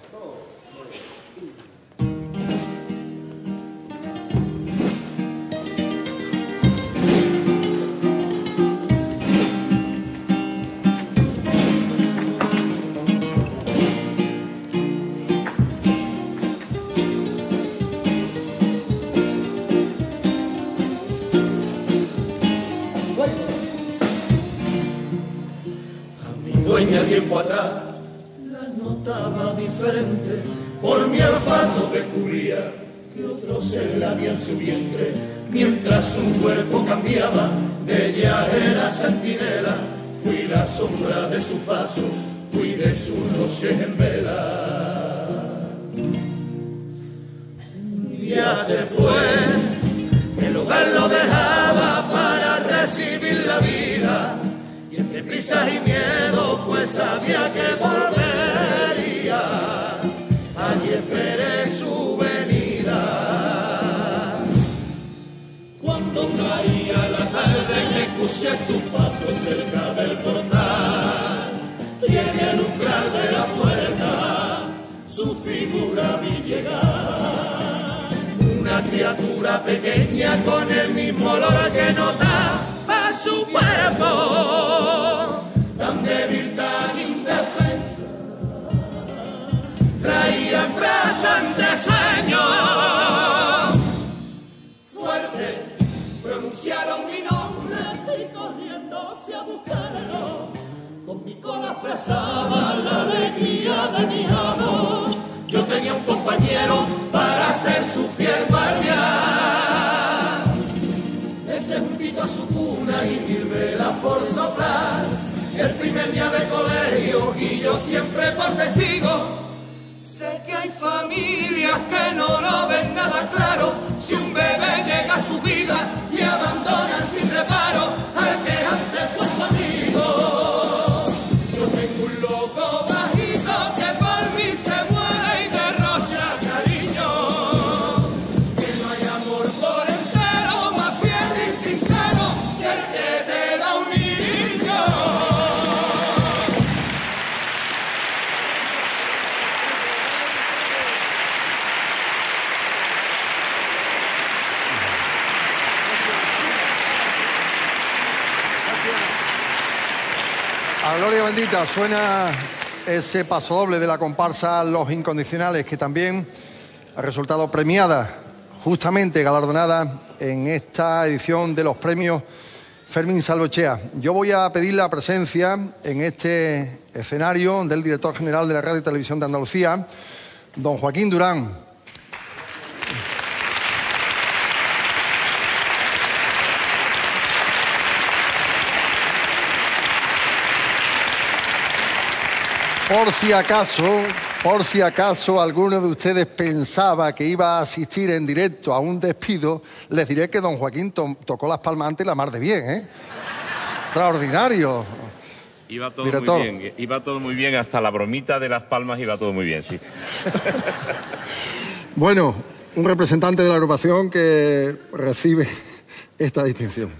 Tiempo atrás la notaba diferente por mi olfato descubría que otros se ladía en su vientre mientras su cuerpo cambiaba de ella era centinela fui la sombra de su paso fui de sus noches en vela ya se fue el hogar lo dejaba para recibir la vida de prisas y miedo, pues sabía que volvería. Allí esperé su venida. Cuando caía la tarde, escuché su paso cerca del portal. Y en el umbral de la puerta, su figura vi llegar. Una criatura pequeña con el mismo olor que notaba su cuerpo. Tan débil, tan indefensa, traía en brazos entre sueños. Fuerte, pronunciaron mi nombre y corriendo fui a buscarlo. Con mi cola expresaba la alegría de mi amor. Yo tenía un compañero para ser su fiel guardián. Ese juntito a su cuna y mil velas por soplar. El primer día de colegio y yo siempre por testigo. Sé que hay familias que no lo ven nada claro. Si un bebé llega a su vida y abandonan sin reparo al que antes fue su amigo. Yo tengo un loco bajito que por mí se muere y derrocha cariño. Que no hay amor por entero más fiel y sincero que el que te da un niño. A gloria bendita suena ese pasodoble de la comparsa Los Incondicionales, que también ha resultado premiada, justamente galardonada en esta edición de los premios Fermín Salvochea. Yo voy a pedir la presencia en este escenario del director general de la Radio y Televisión de Andalucía, don Joaquín Durán. Por si acaso alguno de ustedes pensaba que iba a asistir en directo a un despido, les diré que don Joaquín tocó las palmas antes y la mar de bien, ¿eh? Extraordinario. Iba todo director. muy bien, iba todo muy bien, hasta la bromita de las palmas iba todo muy bien, sí. Bueno, un representante de la agrupación que recibe esta distinción.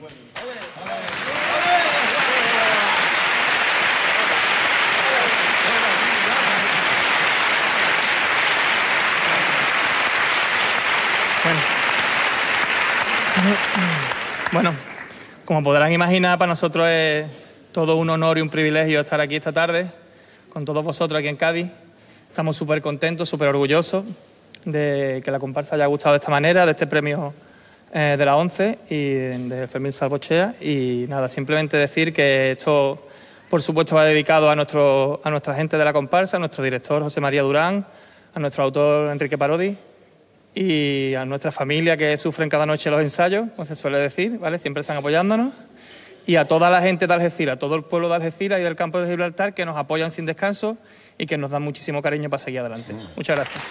Bueno, como podrán imaginar, para nosotros es todo un honor y un privilegio estar aquí esta tarde con todos vosotros aquí en Cádiz. Estamos súper contentos, súper orgullosos de que la comparsa haya gustado de esta manera, de este premio de la 11 y de Fermín Salvochea. Y nada, simplemente decir que esto, por supuesto, va dedicado a nuestra gente de la comparsa, a nuestro director José María Durán, a nuestro autor Enrique Parodi, y a nuestra familia que sufren cada noche los ensayos, como se suele decir, ¿vale? Siempre están apoyándonos. Y a toda la gente de Algeciras, a todo el pueblo de Algeciras y del campo de Gibraltar que nos apoyan sin descanso y que nos dan muchísimo cariño para seguir adelante. Muchas gracias.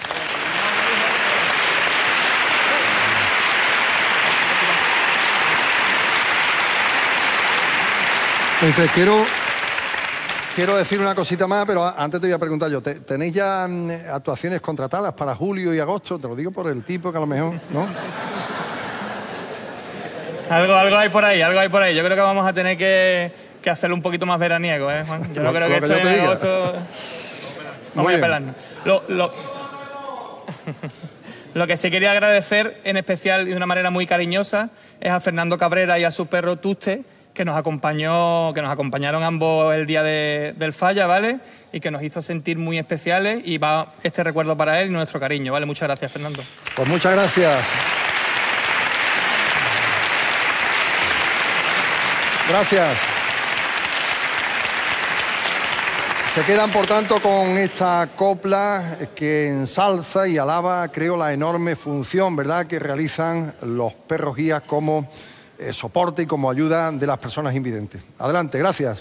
Entonces, quiero decir una cosita más, pero antes te voy a preguntar yo. ¿Tenéis ya actuaciones contratadas para julio y agosto? Te lo digo por el tipo que a lo mejor, ¿no? Algo hay por ahí, algo hay por ahí. Yo creo que vamos a tener que hacerlo un poquito más veraniego, ¿eh, Juan? Yo no creo que esto en agosto... Vamos a pelarnos. Lo que sí quería agradecer en especial y de una manera muy cariñosa es a Fernando Cabrera y a su perro Tuste, que nos acompañaron ambos el día del Falla, ¿vale? Y que nos hizo sentir muy especiales, y va este recuerdo para él y nuestro cariño, ¿vale? Muchas gracias, Fernando. Pues muchas gracias. Gracias. Se quedan, por tanto, con esta copla que ensalza y alaba, creo, la enorme función, ¿verdad?, que realizan los perros guías como soporte y como ayuda de las personas invidentes. Adelante, gracias.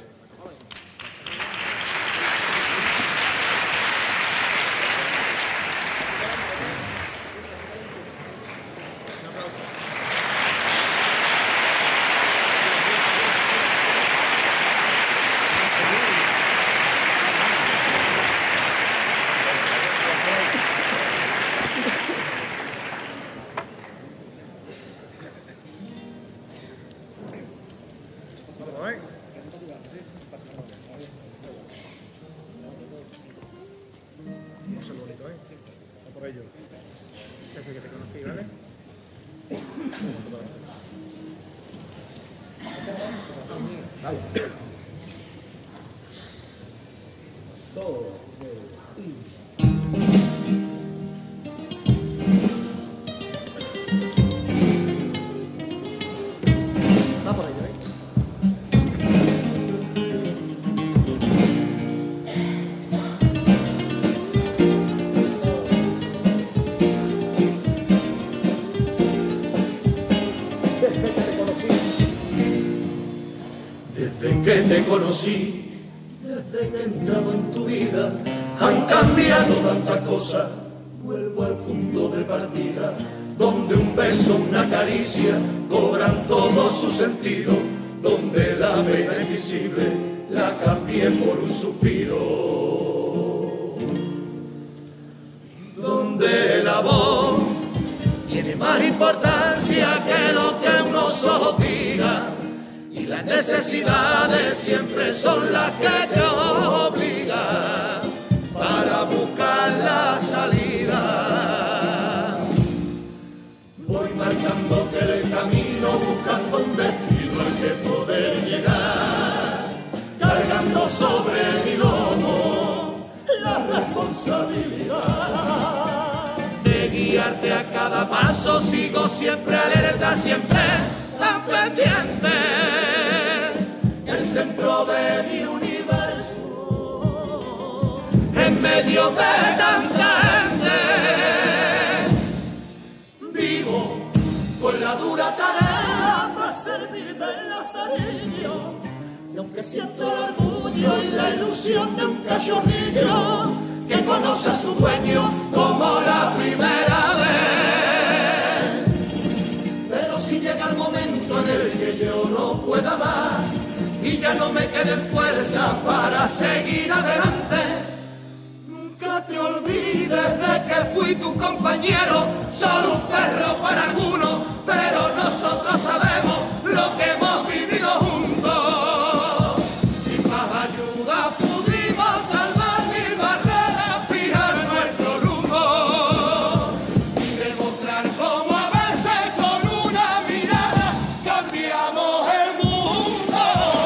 Desde que te conocí, desde que he entrado en tu vida, han cambiado tantas cosas. Vuelvo al punto de partida, donde un beso, una caricia cobran todo su sentido, donde la vena invisible la cambié por un suspiro, donde la voz tiene más importancia que lo que unos ojos digan, y las necesidades siempre son las que te obligan para buscar la salida. Voy marcándote el camino, buscando un destino al que poder llegar, cargando sobre mi lomo la responsabilidad de guiarte a cada paso. Sigo siempre alerta, siempre tan pendiente, el centro de mi universo, en medio de tanta gente. Vivo con la dura tarea para servir del lazarillo, y aunque siento el orgullo y la ilusión de un cachorrillo que conoce a su dueño como la primera vez, pero si llega el momento en el que yo no pueda más y ya no me queden fuerzas para seguir adelante, nunca te olvides de que fui tu compañero, solo un perro para algunos, pero nosotros sabemos lo que hemos vivido juntos. Sin más ayuda pudimos salvar mil barreras, fijar nuestro rumbo y demostrar cómo a veces con una mirada cambiamos el mundo.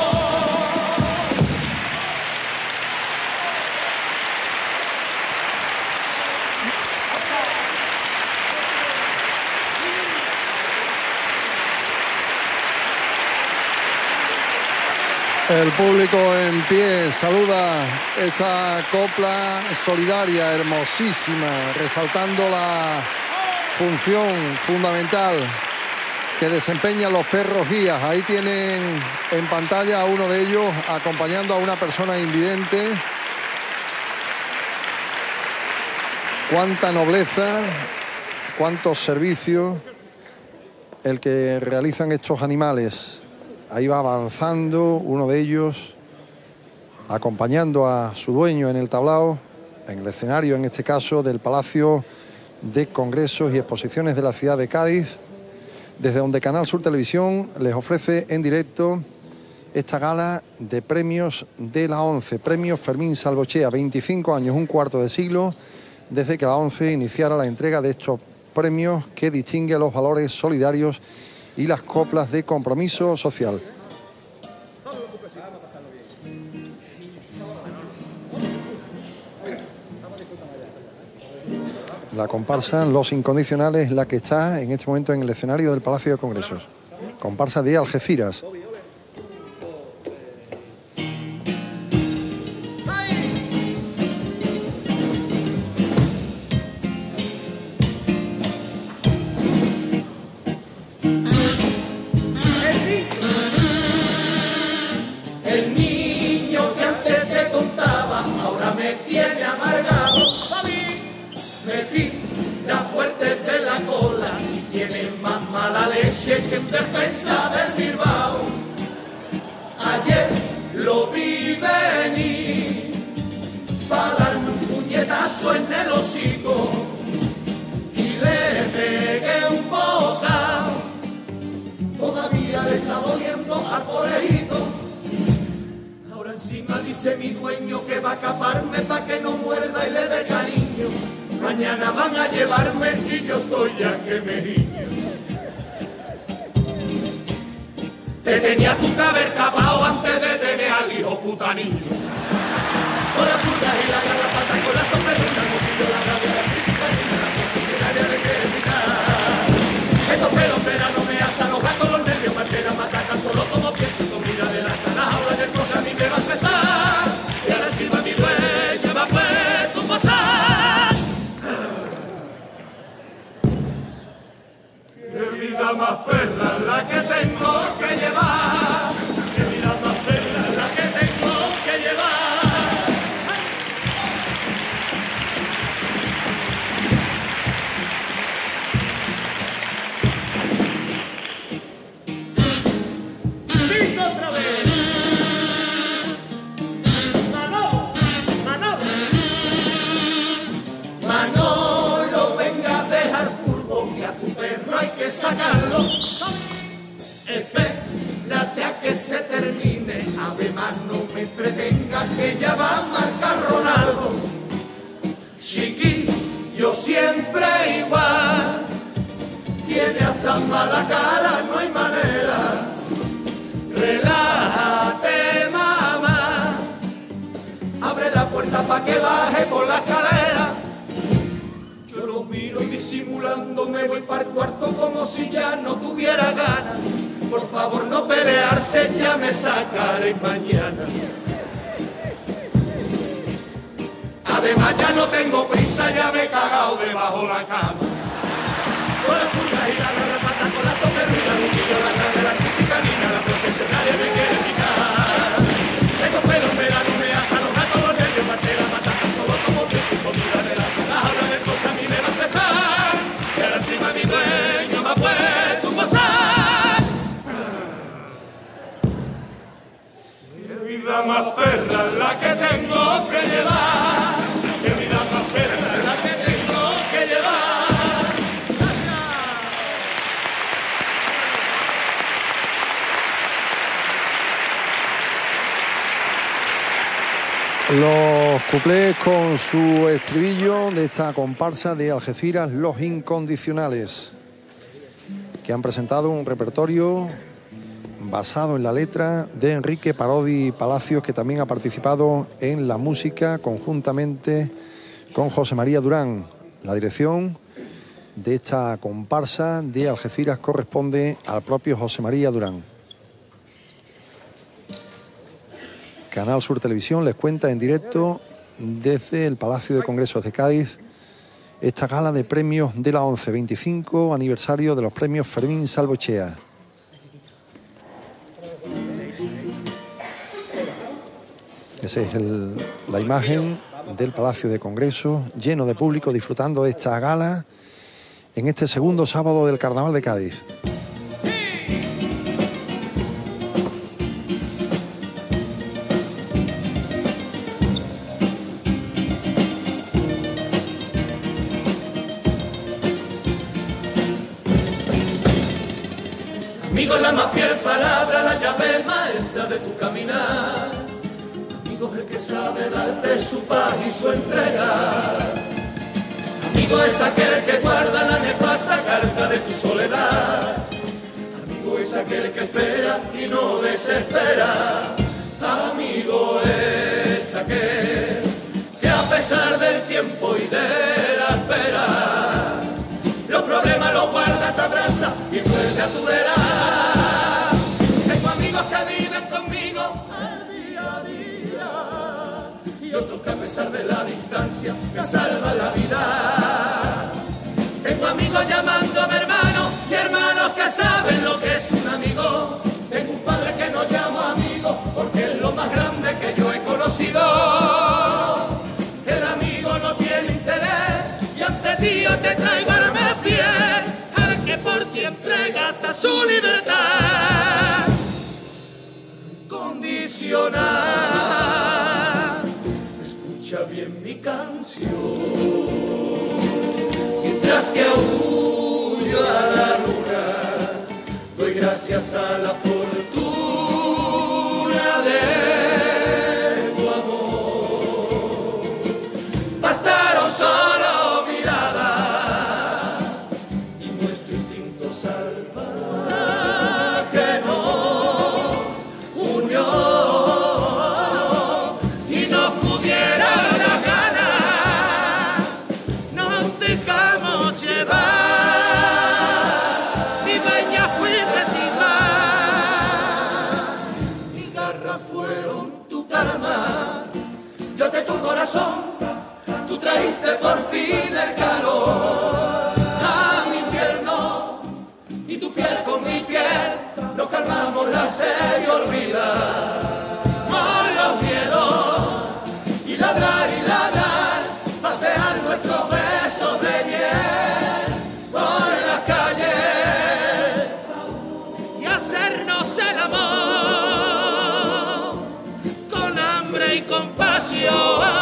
El público en pie saluda esta copla solidaria, hermosísima, resaltando la función fundamental que desempeñan los perros guías. Ahí tienen en pantalla a uno de ellos acompañando a una persona invidente. Cuánta nobleza, cuántos servicios el que realizan estos animales Ahí va avanzando uno de ellos, acompañando a su dueño en el tablao, en el escenario, en este caso, del Palacio de Congresos y Exposiciones de la ciudad de Cádiz, desde donde Canal Sur Televisión les ofrece en directo esta gala de premios de la ONCE, premios Fermín Salvochea, 25 años, un cuarto de siglo, desde que la ONCE iniciara la entrega de estos premios que distinguen los valores solidarios y las coplas de compromiso social. La comparsa Los Incondicionales, la que está en este momento en el escenario del Palacio de Congresos. Comparsa de Algeciras. El niño que antes te contaba, ahora me tiene amargado. Metí la fuerte de la cola y tiene más mala leche que en defensa del Bilbao. Ayer lo vi venir para darme un puñetazo en el hocico y le pegué un bocado. Todavía le está doliendo al pobrecito. Ahora encima dice mi dueño que va a caparme para que no muerda y le dé cariño. Mañana van a llevarme y yo estoy ya que me riño. Te tenía tú que haber capado antes de tener al hijo puta niño. Con las pulgas y la garrapata, con las tormentas, el mosquillo, la rabia, la crítica y la concesionaria de que evitar. Estos pelos veranos me asan los gatos, los nervios, carteras, matacan solo como pienso. Con mira de las caras, ahora de cosas a mí me va a pesar. Y ahora encima mi dueño va a puesto pasar. Qué vida más perra la que tengo que llevar. Qué vida más perra la que tengo que llevar. ¡Listo otra vez! ¡Manolo! ¡Manolo! Manolo, venga a dejar furbo que a tu perro hay que sacarlo. Espérate a que se termine, además no me entretenga que ya va a marcar Ronaldo. Chiquillo siempre igual, tiene hasta mala cara, no hay manera. Relájate, mamá, abre la puerta pa' que baje por la escalera. Yo lo miro y disimulando me voy para el cuarto como si ya no tuviera ganas. Por favor no pelearse, ya me sacaré mañana. Además ya no tengo prisa, ya me he cagado debajo la cama. Con la pulga y la garrapata, con la toperrina, el humillo, la carne, la crítica, niña, la procesionaria me quiere picar. Estos pelos veranos me asan los gatos, los nervios, carteras, matacan solo como pienso. Con mira de las caras, ahora de cosas a mí me va a pesar. Y ahora encima mi dueño me ha puesto un pasar. Qué vida más perra la que tengo que llevar. Qué vida más perra la que tengo que llevar. Los cuplés con su estribillo de esta comparsa de Algeciras, Los Incondicionales, que han presentado un repertorio basado en la letra de Enrique Parodi Palacios, que también ha participado en la música conjuntamente con José María Durán. La dirección de esta comparsa de Algeciras corresponde al propio José María Durán. Canal Sur Televisión les cuenta en directo desde el Palacio de Congresos de Cádiz esta gala de premios de la ONCE, 25 aniversario de los premios Fermín Salvochea. Esa es la imagen del Palacio de Congresos, lleno de público disfrutando de esta gala en este segundo sábado del Carnaval de Cádiz. Amigo es la más fiel palabra, la llave maestra de tu caminar. Amigo es el que sabe darte su paz y su entrega. Amigo es aquel que guarda la nefasta carta de tu soledad. Amigo es aquel que espera y no desespera. Amigo es aquel que a pesar del tiempo y de la espera, los problemas los guarda, te abraza y vuelve a tu vera. Tengo amigos que viven conmigo al día a día y otros que a pesar de la distancia me salvan la vida. Tengo amigos llamándome hermano y hermanos que saben lo que es un amigo. Tengo un padre que no llamo amigo porque es lo más grande que yo he conocido. El amigo no tiene interés y ante ti yo te traigo al más fiel, al que por ti entrega hasta su libertad condicional. Escucha bien mi canción, mientras que aúllo a la luna, doy gracias a la fortuna de tu amor. Bastaron solo miradas y nuestro instinto salvaje nos unió y nos pudiera la gana, nos dejamos llevar. Mi dueña fuiste sin más, mis garras fueron tu calma. Yo te tu corazón, tú trajiste por fin el calor a mi invierno y tu piel con mi piel nos calmamos la sed y olvidar los miedos y ladrar pasear nuestros besos de miel por las calles y hacernos el amor con hambre y compasión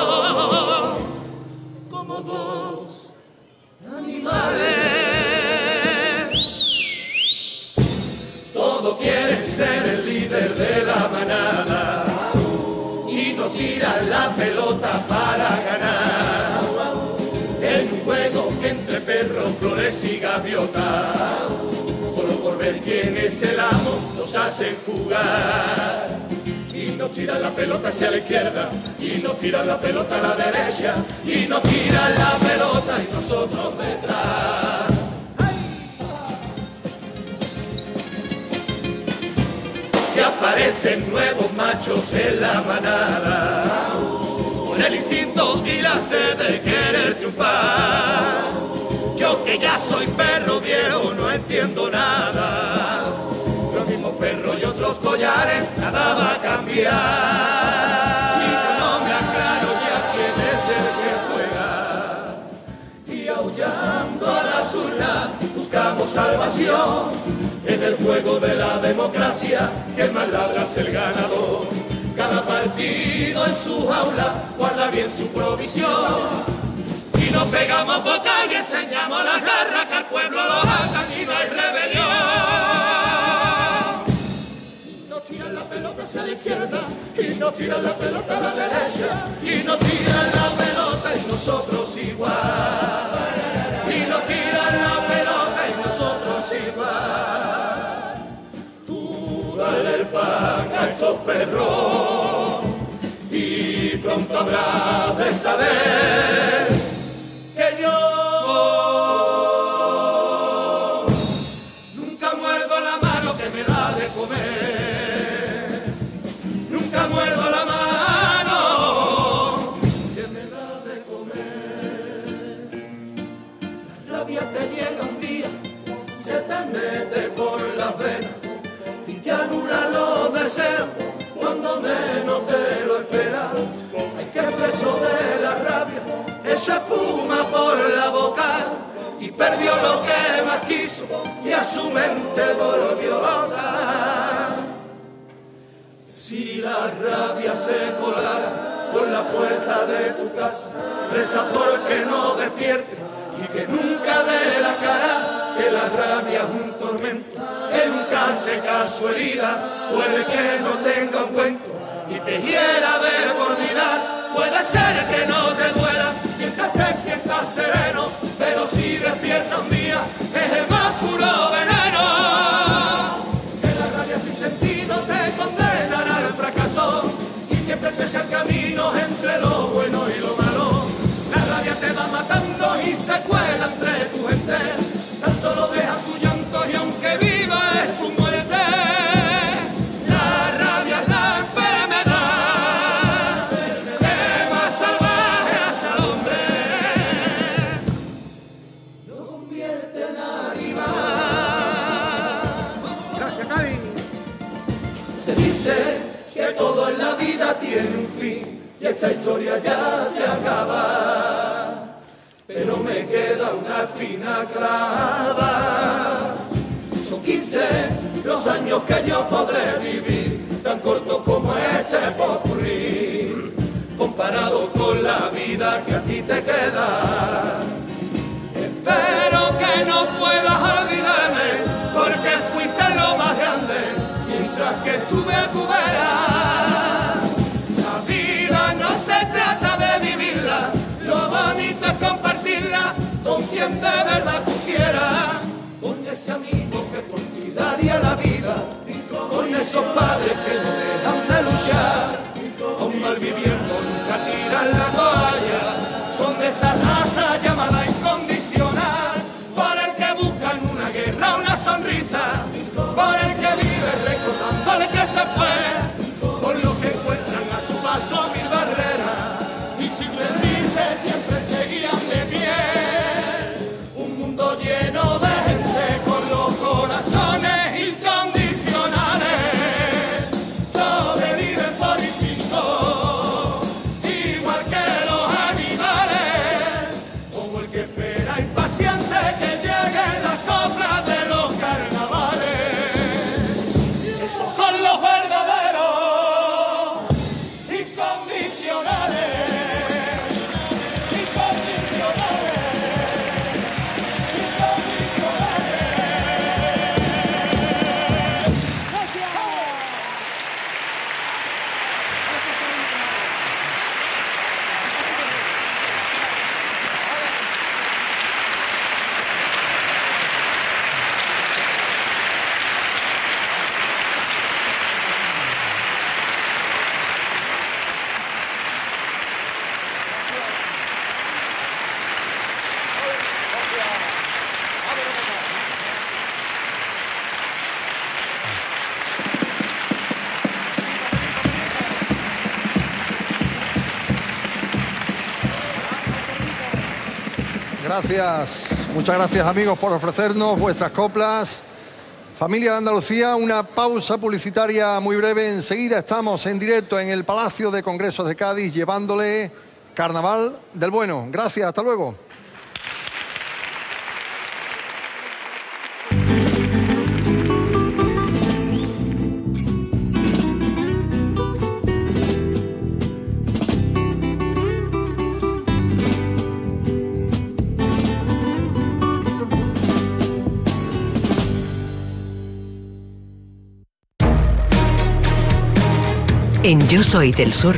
como dos animales. Todos quieren ser el líder de la manada y nos tiran la pelota para ganar. En un juego entre perros, flores y gaviotas, solo por ver quién es el amo nos hacen jugar. Y nos tiran la pelota hacia la izquierda y nos tiran la pelota a la derecha y nos tiran la pelota y nosotros detrás. Y aparecen nuevos machos en la manada con el instinto y la sed de querer triunfar. Yo que ya soy perro viejo no entiendo nada. Los mismos perros y otros collares, nada va a cambiar. Y yo no me aclaro ya quién es el que juega. Y aullando a las urnas buscamos salvación en el juego de la democracia, que más ladra es el ganador. Cada partido en su jaula guarda bien su provisión. Y nos pegamos boca y enseñamos la garra que al pueblo lo atan y no hay rebelión. Nos tiran la pelota hacia la izquierda y nos tiran la pelota a la derecha y nos tiran la pelota y nosotros igual. Y nos tiran la pelota y nosotros igual. Tú dale el pan a estos perros y pronto habrás de saber que yo nunca muerdo la mano que me da de comer, nunca muerdo la mano que me da de comer. La rabia te llega un día, se te mete por las venas y te anula los deseos cuando menos te lo esperas. Hay que preso de la rabia echó espuma por la boca y perdió lo que más quiso y a su mente volvió loca. Si la rabia se colara por la puerta de tu casa, reza porque no despierte y que nunca dé la cara, que la rabia junto tormenta, que nunca seca su herida, puede que no tenga un cuento y te hiera de por vida, puede ser que no te duela mientras te sientas sereno, pero si despierta un día es el más puro veneno. Que la rabia sin sentido te condenará al fracaso y siempre te el camino entre lo bueno y lo malo. La rabia te va matando y se cuela entre tu gente, tan solo deja su llanto y aunque viva es tu muerte. La rabia es la enfermedad que más salvaje hace al hombre, lo convierte en animal. Gracias, Cádiz. Se dice que todo en la vida tiene un fin y esta historia ya se acaba, pero me queda una espina clavada. Son 15 los años que yo podré vivir, tan corto como este popurrí, comparado con la vida que a ti te queda. Espero que no puedas olvidarme, porque fuiste lo más grande mientras que estuve a tu vera. La vida no se trata de vivirla, lo bonito es compartirla con quien de verdad tú quieras. Con ese amigo que por ti daría la vida, con esos padres que no dejan de luchar, con malviviendo nunca tiran la toalla. Son de esa raza llamada incondicional, por el que buscan una guerra, una sonrisa, por el que vive recordando al que se fue, por lo que encuentran a su paso mil barreras y sin rendirse siempre seguían de pie. Un mundo lleno de gente con los corazones incondicionales, sobreviven por instinto, igual que los animales, como el que espera impaciente que lleguen las coplas de los carnavales. Esos son los verdaderos incondicionales. Gracias, muchas gracias amigos por ofrecernos vuestras coplas. Familia de Andalucía, una pausa publicitaria muy breve. Enseguida estamos en directo en el Palacio de Congresos de Cádiz llevándole Carnaval del Bueno. Gracias, hasta luego. En Yo Soy del Sur.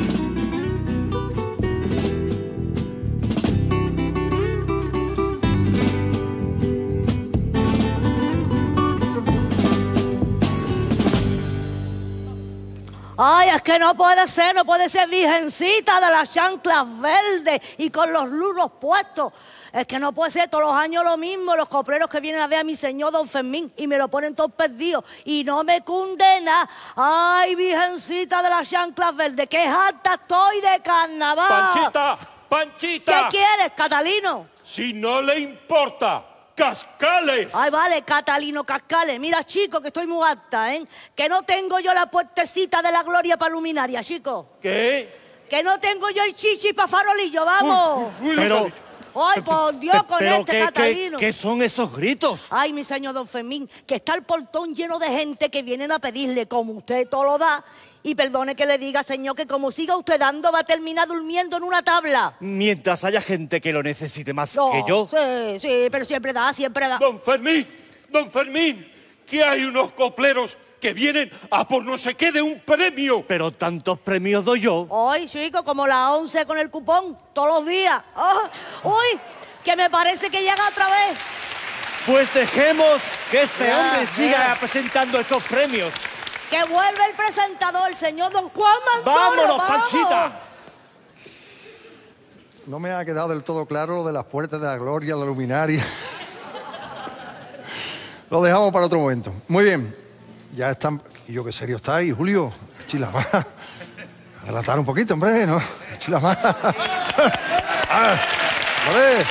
Ay, es que no puede ser virgencita de las chanclas verdes y con los lulos puestos. Es que no puede ser todos los años lo mismo, los copleros que vienen a ver a mi señor don Fermín y me lo ponen todo perdido y no me condena. Ay, virgencita de las chanclas verdes, qué harta estoy de carnaval. Panchita, Panchita. ¿Qué quieres, Catalino? Si no le importa, Cascales. Ay, vale, Catalino Cascales. Mira, chico, que estoy muy harta, ¿eh? Que no tengo yo la puertecita de la gloria para luminaria, chico. ¿Qué? Que no tengo yo el chichi para farolillo, vamos. Pero... Ay, por Dios, con este Catalino. ¿Qué son esos gritos? Ay, mi señor don Fermín, que está el portón lleno de gente que vienen a pedirle, como usted todo lo da, y perdone que le diga, señor, que como siga usted dando, va a terminar durmiendo en una tabla. Mientras haya gente que lo necesite más No, que yo. Sí, pero siempre da, siempre da. Don Fermín, don Fermín, que hay unos copleros que vienen a por no sé qué de un premio. Pero tantos premios doy yo. Hoy, chico, como la 11 con el cupón, todos los días. Uy, que me parece que llega otra vez. Pues dejemos que este hombre siga presentando estos premios. Que vuelve el presentador, el señor don Juan Manzano. ¡Vámonos, ¡vamos! Panchita! No me ha quedado del todo claro lo de las puertas de la gloria, la luminaria. Lo dejamos para otro momento. Muy bien. Ya están... ¿Y yo qué serio estáis, Julio? Chila más. Adelantar un poquito, hombre, ¿no? Chila más. Vale.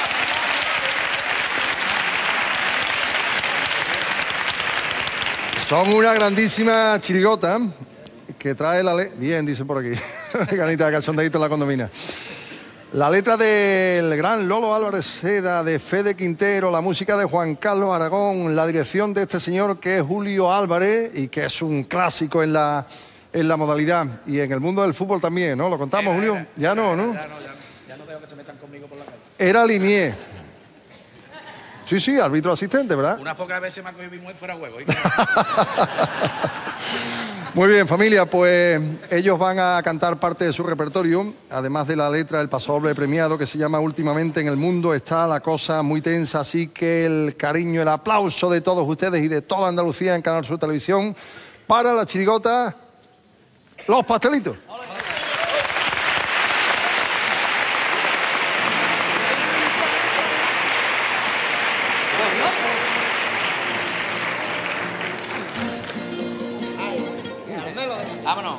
Son una grandísima chirigota que trae la letra... Bien, dicen por aquí. Ganita de cachondeíto en la condomina. La letra del gran Lolo Álvarez Seda, de Fede Quintero, la música de Juan Carlos Aragón, la dirección de este señor que es Julio Álvarez y que es un clásico en la modalidad y en el mundo del fútbol también, ¿no? ¿Lo contamos, Julio? Ya no, ¿no? Ya no dejo que se metan conmigo por la calle. Era Linier. Sí, árbitro asistente, ¿verdad? Una poca veces me ha cogido mi mujer fuera huevo. Muy bien, familia, pues ellos van a cantar parte de su repertorio, además de la letra del pasodoble premiado que se llama Últimamente en el mundo está la cosa muy tensa, así que el cariño, el aplauso de todos ustedes y de toda Andalucía en Canal Sur Televisión para la chirigota Los Pastelitos. Vámonos.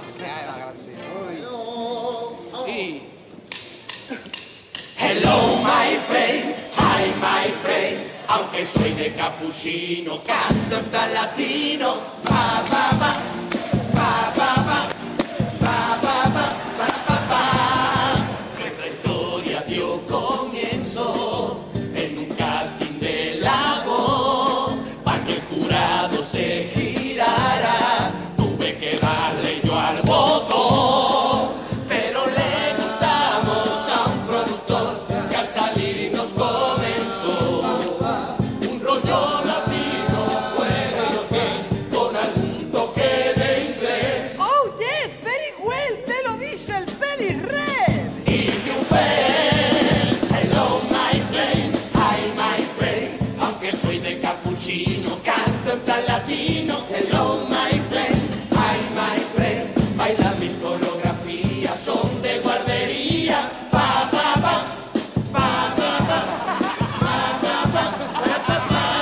Hello, my friend, hi, my friend. Aunque soy de capuchino, canto en plan latino. Ba, ba, ba, ba, ba, ba, ba, ba, ba, ba, ba. Nuestra historia dio comienzo en un casting de la voz. Para que el jurado se girara, tuve que darle yo al botón. Pero le gustamos a un productor que al salir nos comentó: un rollo latino puede ir bien con algún toque de inglés. Oh yes, very well, te lo dice el Peli Red. Y triunfé. Hello my friend, hi my friend. Aunque soy de capuchino, canto en plan latino. Hello my friend, hi my friend. Bailan mis coreografías, son de guardería. Pa, pa, pa, pa, pa, pa, pa, pa, pa, pa, pa,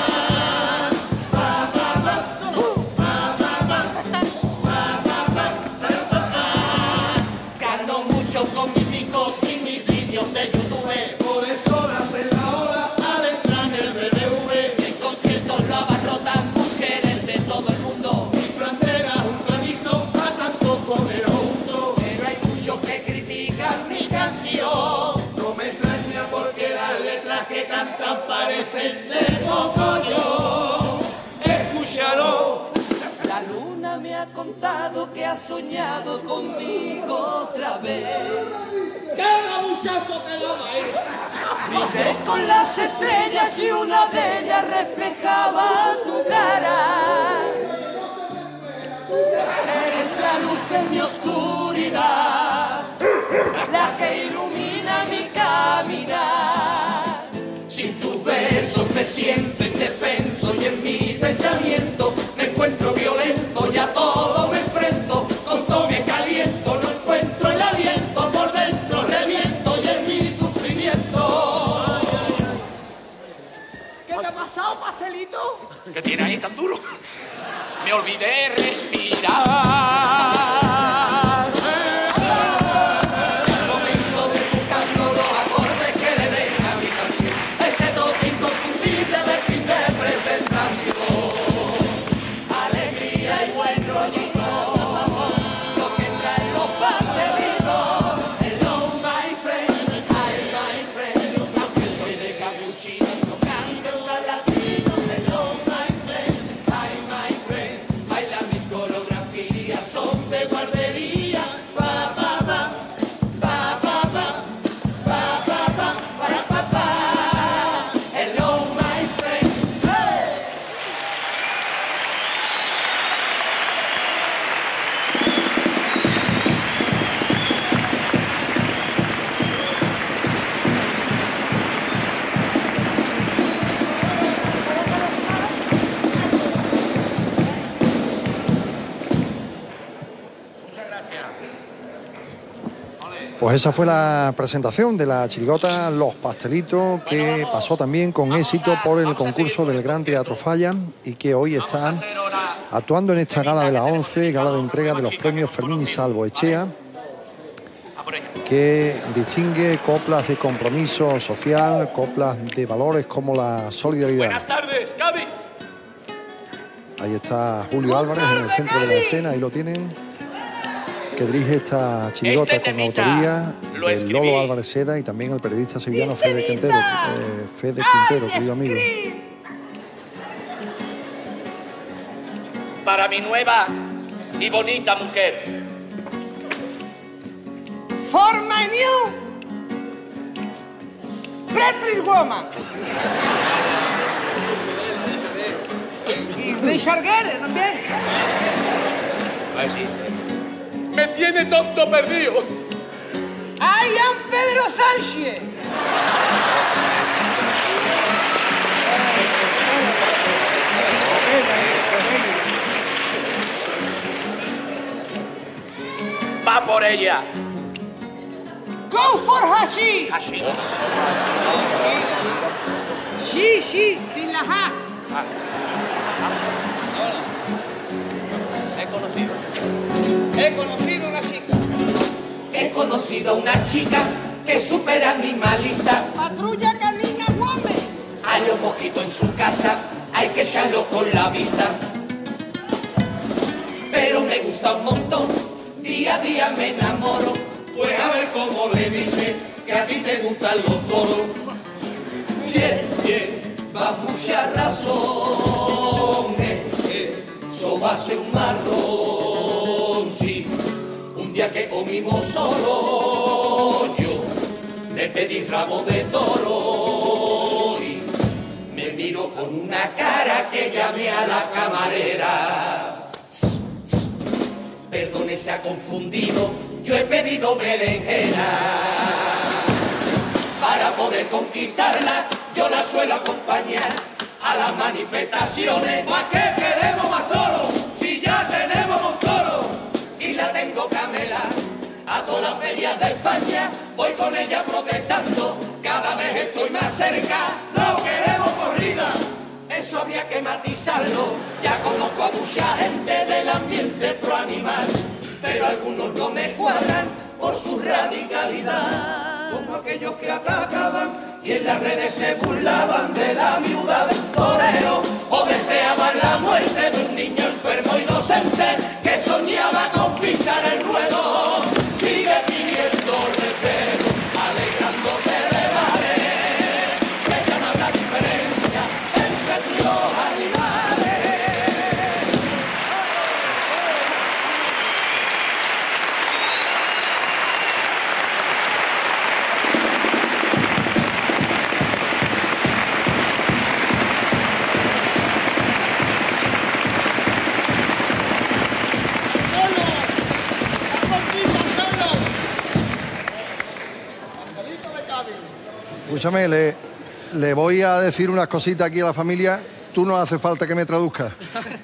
gano mucho con mis picos y mis vídeos de YouTube. Por eso las en la hora al entrar en el BBV. En conciertos lo abarrotan mujeres de todo el mundo. Mi frontera un planito a tanto poner junto. Pero hay muchos que critican mi canción. No me extraña porque las letras que cantan parecen de mogollón. Escúchalo. La luna me ha contado que ha soñado conmigo otra vez. ¡Qué babuchazo te daba ahí! Brindé con las estrellas y una de ellas reflejaba tu cara. Eres la luz en mi oscuridad, la que ilumina mi caminar. Sin tus besos me siento indefenso y en mi pensamiento me encuentro violento y a todo me enfrento. Con todo me caliento, no encuentro el aliento, por dentro reviento y en mi sufrimiento. ¿Qué te ha pasado, pastelito? ¿Qué tiene ahí tan duro? Me olvidé respirar. Muchas gracias. Pues esa fue la presentación de la chirigota Los Pastelitos, que pasó también con éxito por el concurso del Gran Teatro Falla y que hoy están actuando en esta gala de la 11, gala de entrega de los premios Fermín Salvoechea, que distingue coplas de compromiso social, coplas de valores como la solidaridad. Buenas tardes, Cádiz. Ahí está Julio Álvarez en el centro de la escena, ahí lo tienen, que dirige esta chirigota con autoría de Lolo Álvarez Seda y también el periodista sevillano Fede Quintero, querido amigo. Para mi nueva y bonita mujer. For my new pretty woman. Y Richard Gere también. A ver si. Me tiene tonto perdido. I am Pedro Sánchez. Va por ella. Go for Hashi. Hashi. Sí, sin la ja. He conocido una chica. He conocido a una chica que supera mi malista. Patrulla canina Gómez. Hay un mosquito en su casa, hay que echarlo con la vista. Pero me gusta un montón, día a día me enamoro. Pues a ver cómo le dice que a ti te gustan los toros. Bien, va mucha razón, eso va a ser un marrón, sí. Un día que comimos solo, yo le pedí rabo de toro y me miró con una cara que llamé a la camarera. Perdone, se ha confundido, yo he pedido berenjena. Para poder conquistarla, yo la suelo acompañar a las manifestaciones. ¿Para qué queremos más toros si ya tenemos un toro? Y la tengo camela a todas las ferias de España. Voy con ella protestando, cada vez estoy más cerca. No queremos corrida, eso había que matizarlo. Ya conozco a mucha gente del ambiente pro animal, pero algunos no me cuadran por su radicalidad. Como aquellos que atacaban y en las redes se burlaban de la viuda del torero, o deseaban la muerte de un niño enfermo inocente que soñaba con pisar el ruedo. Sigue pidiendo respeto, alegrándote de vale, que ya no habrá diferencia entre tú y los animales. Escúchame, le voy a decir unas cositas aquí a la familia. Tú no hace falta que me traduzcas.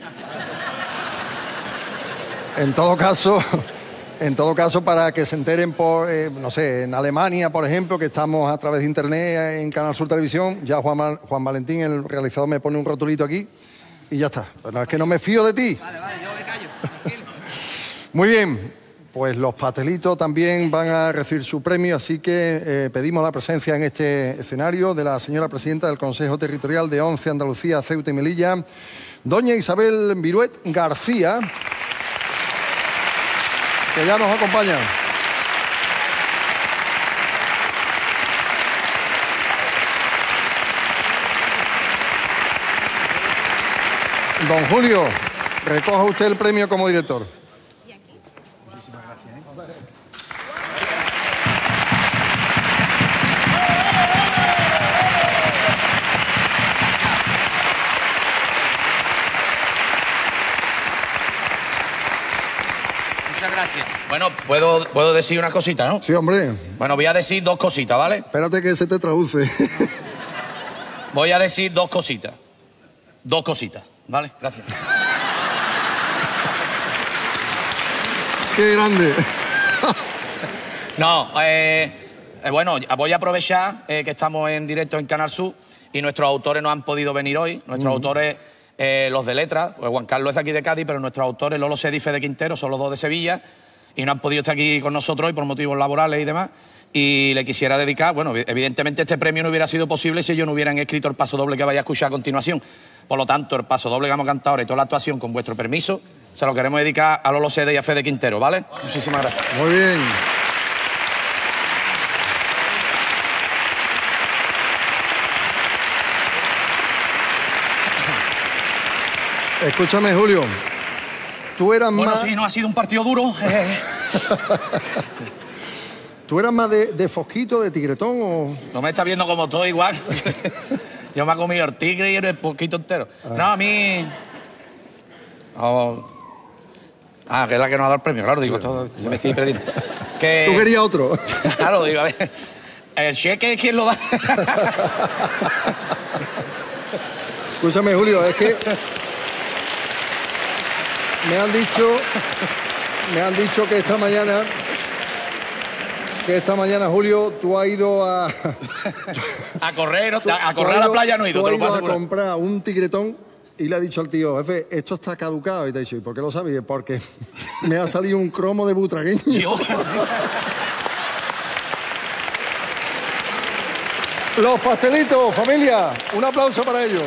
En todo caso, para que se enteren por, no sé, en Alemania, por ejemplo, que estamos a través de internet en Canal Sur Televisión, ya Juan Valentín, el realizador, me pone un rotulito aquí y ya está. Pero es que no me fío de ti. Vale, yo me callo, tranquilo. Muy bien, pues los pastelitos también van a recibir su premio, así que pedimos la presencia en este escenario de la señora presidenta del Consejo Territorial de ONCE Andalucía, Ceuta y Melilla, doña Isabel Viruet García, que ya nos acompaña. Don Julio, recoja usted el premio como director. Muchísimas gracias. Muchas gracias. Bueno, ¿puedo decir una cosita, ¿no? Sí, hombre. Bueno, voy a decir dos cositas, ¿vale? Espérate que se te traduce. Voy a decir dos cositas. Dos cositas, ¿vale? Gracias. Qué grande. No, bueno, voy a aprovechar que estamos en directo en Canal Sur y nuestros autores no han podido venir hoy. Nuestros autores, los de letras, pues Juan Carlos es de aquí de Cádiz, pero nuestros autores, Lolo Sedi y Fede Quintero, son los dos de Sevilla y no han podido estar aquí con nosotros hoy por motivos laborales y demás. Y le quisiera dedicar, bueno, evidentemente este premio no hubiera sido posible si ellos no hubieran escrito el paso doble que vais a escuchar a continuación. Por lo tanto, el paso doble que hemos cantado ahora y toda la actuación, con vuestro permiso, se lo queremos dedicar a Lolo Sede y a Fede Quintero, ¿vale? Muchísimas gracias. Muy bien. Escúchame, Julio. Tú eras bueno, más... sí, no ha sido un partido duro. ¿Tú eras más de Fosquito, de Tigretón o...? No me estás viendo como estoy igual. Yo me he comido el tigre y el Fosquito entero. No, a mí... Oh. Ah, que es la que nos ha dado el premio, claro, digo, sí. Todo, me estoy perdiendo. Que... ¿Tú querías otro? Claro, digo, a ver. ¿El cheque quién lo da? Escúchame, Julio, es que... Me han dicho que esta mañana, Julio, tú has ido a... a correr a la playa no he ido, te lo puedo asegurar. A comprar un tigretón y le ha dicho al tío, jefe, esto está caducado. Y te ha dicho, ¿y por qué lo sabes? Porque me ha salido un cromo de butragueño. Los pastelitos, familia, un aplauso para ellos.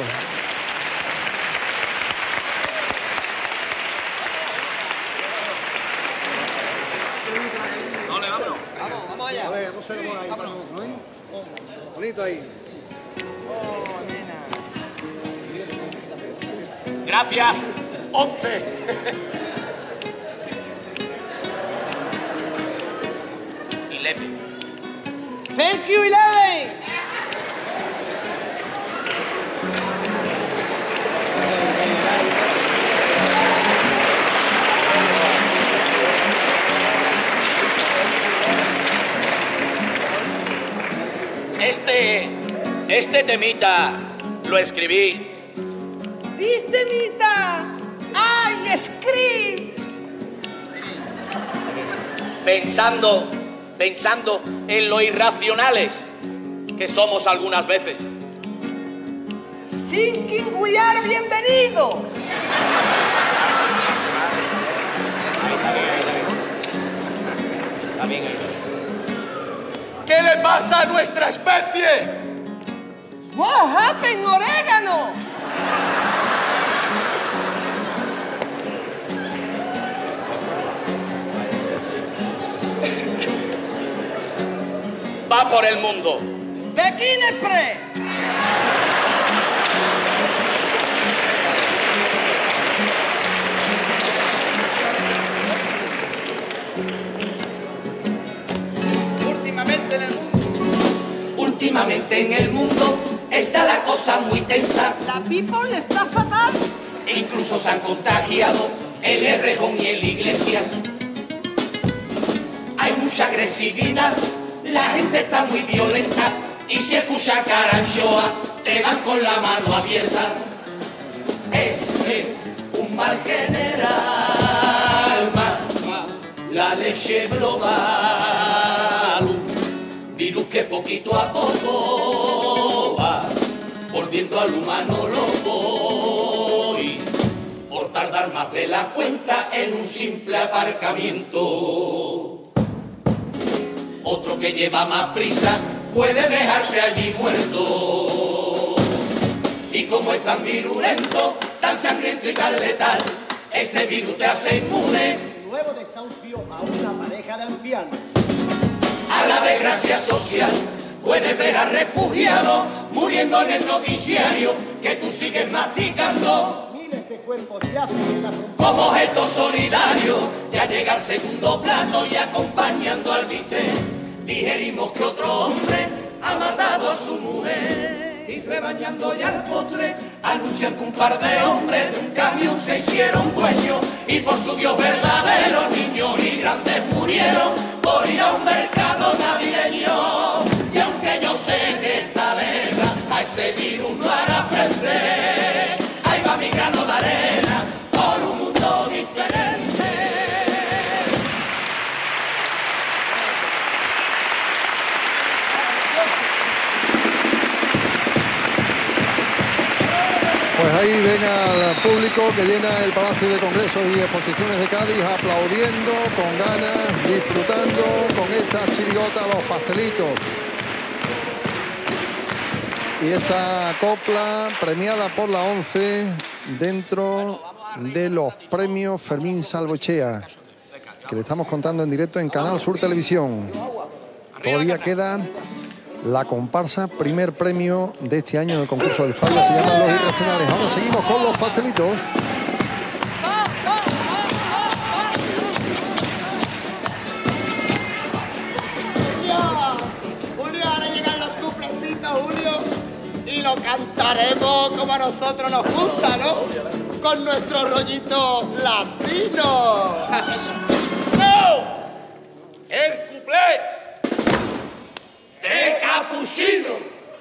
Bonito ahí. Gracias. 11. Thank you, 11. Este temita lo escribí. This temita, I escribí. Pensando en lo irracionales que somos algunas veces. Sin quingüillar, bienvenido. Está bien ahí. ¿Qué le pasa a nuestra especie? What happened, orégano? Va por el mundo. Pekín Express. Últimamente en el mundo está la cosa muy tensa. La people está fatal. Incluso se han contagiado el Errejón y el Iglesias. Hay mucha agresividad, la gente está muy violenta. Y si escucha Caranchoa, te dan con la mano abierta. Es un mal general, la leche global. Virus que poquito a poco va volviendo al humano loco y por tardar más de la cuenta en un simple aparcamiento. Otro que lleva más prisa puede dejarte allí muerto. Y como es tan virulento, tan sangriento y tan letal, este virus te hace inmune. Nuevo desahucio a una pareja de ancianos. A la desgracia social puedes ver a refugiados muriendo en el noticiario que tú sigues masticando. Miles de cuerpos yacen en la frontera. Como objeto solidario, ya llega el segundo plato y acompañando al bistec, digerimos que otro hombre ha matado a su mujer. Y rebañando ya el postre, anuncian que un par de hombres de un camión se hicieron dueños y por su Dios verdadero niños y grandes murieron por ir a un mercado navideño. Y aunque yo sé que esta guerra a ese virus no hará frente, ahí va mi grano de arena por un mundo diferente. público que llena el Palacio de Congresos y Exposiciones de Cádiz, aplaudiendo con ganas, disfrutando con esta chirigota, los pastelitos. Y esta copla premiada por la ONCE dentro de los premios Fermín Salvochea, que le estamos contando en directo en Canal Sur Televisión. Todavía queda la comparsa, primer premio de este año en el concurso del Falla, se llaman Los Irracionales. Ahora seguimos con los pastelitos. Julio, ahora llegan los cuplecitos, Julio, y lo cantaremos como a nosotros nos gusta, ¿no? Con nuestro rollito latino. ¡No! ¡El cuplé de Capuchino!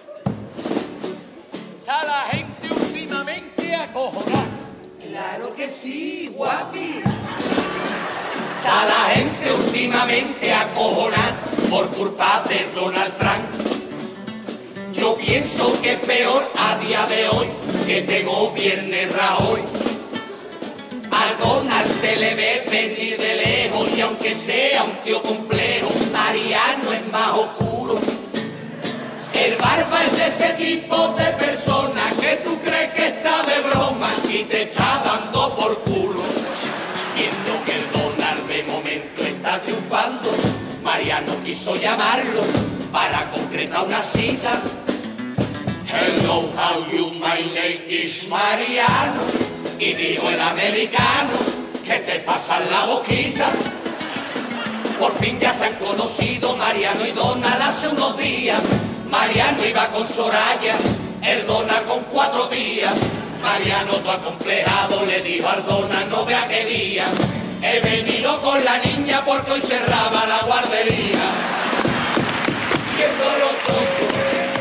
Está la gente últimamente acojonada. Claro que sí, guapi. Está la gente últimamente acojonada por culpa de Donald Trump. Yo pienso que es peor a día de hoy que te gobierne Rajoy. Al Donald se le ve venir de lejos y aunque sea un tío complejo, Mariano es más oscuro. El Barba es de ese tipo de persona que tú crees que está de broma y te está dando por culo. Viendo que el Donald de momento está triunfando, Mariano quiso llamarlo para concretar una cita. Hello, how you, my name is Mariano. Y dijo el americano, ¿qué te pasa en la boquita? Por fin ya se han conocido Mariano y Donald hace unos días. Mariano iba con Soraya, el Donald con 4 días. Mariano todo acomplejado le dijo al Donald, no vea qué día. He venido con la niña porque hoy cerraba la guardería. Viendo los ojos.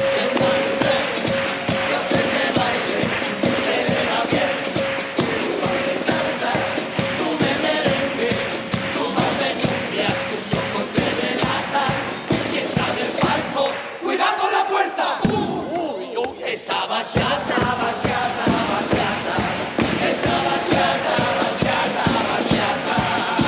Esa bachata, bachata, bachata. Esa bachata, bachata, bachata.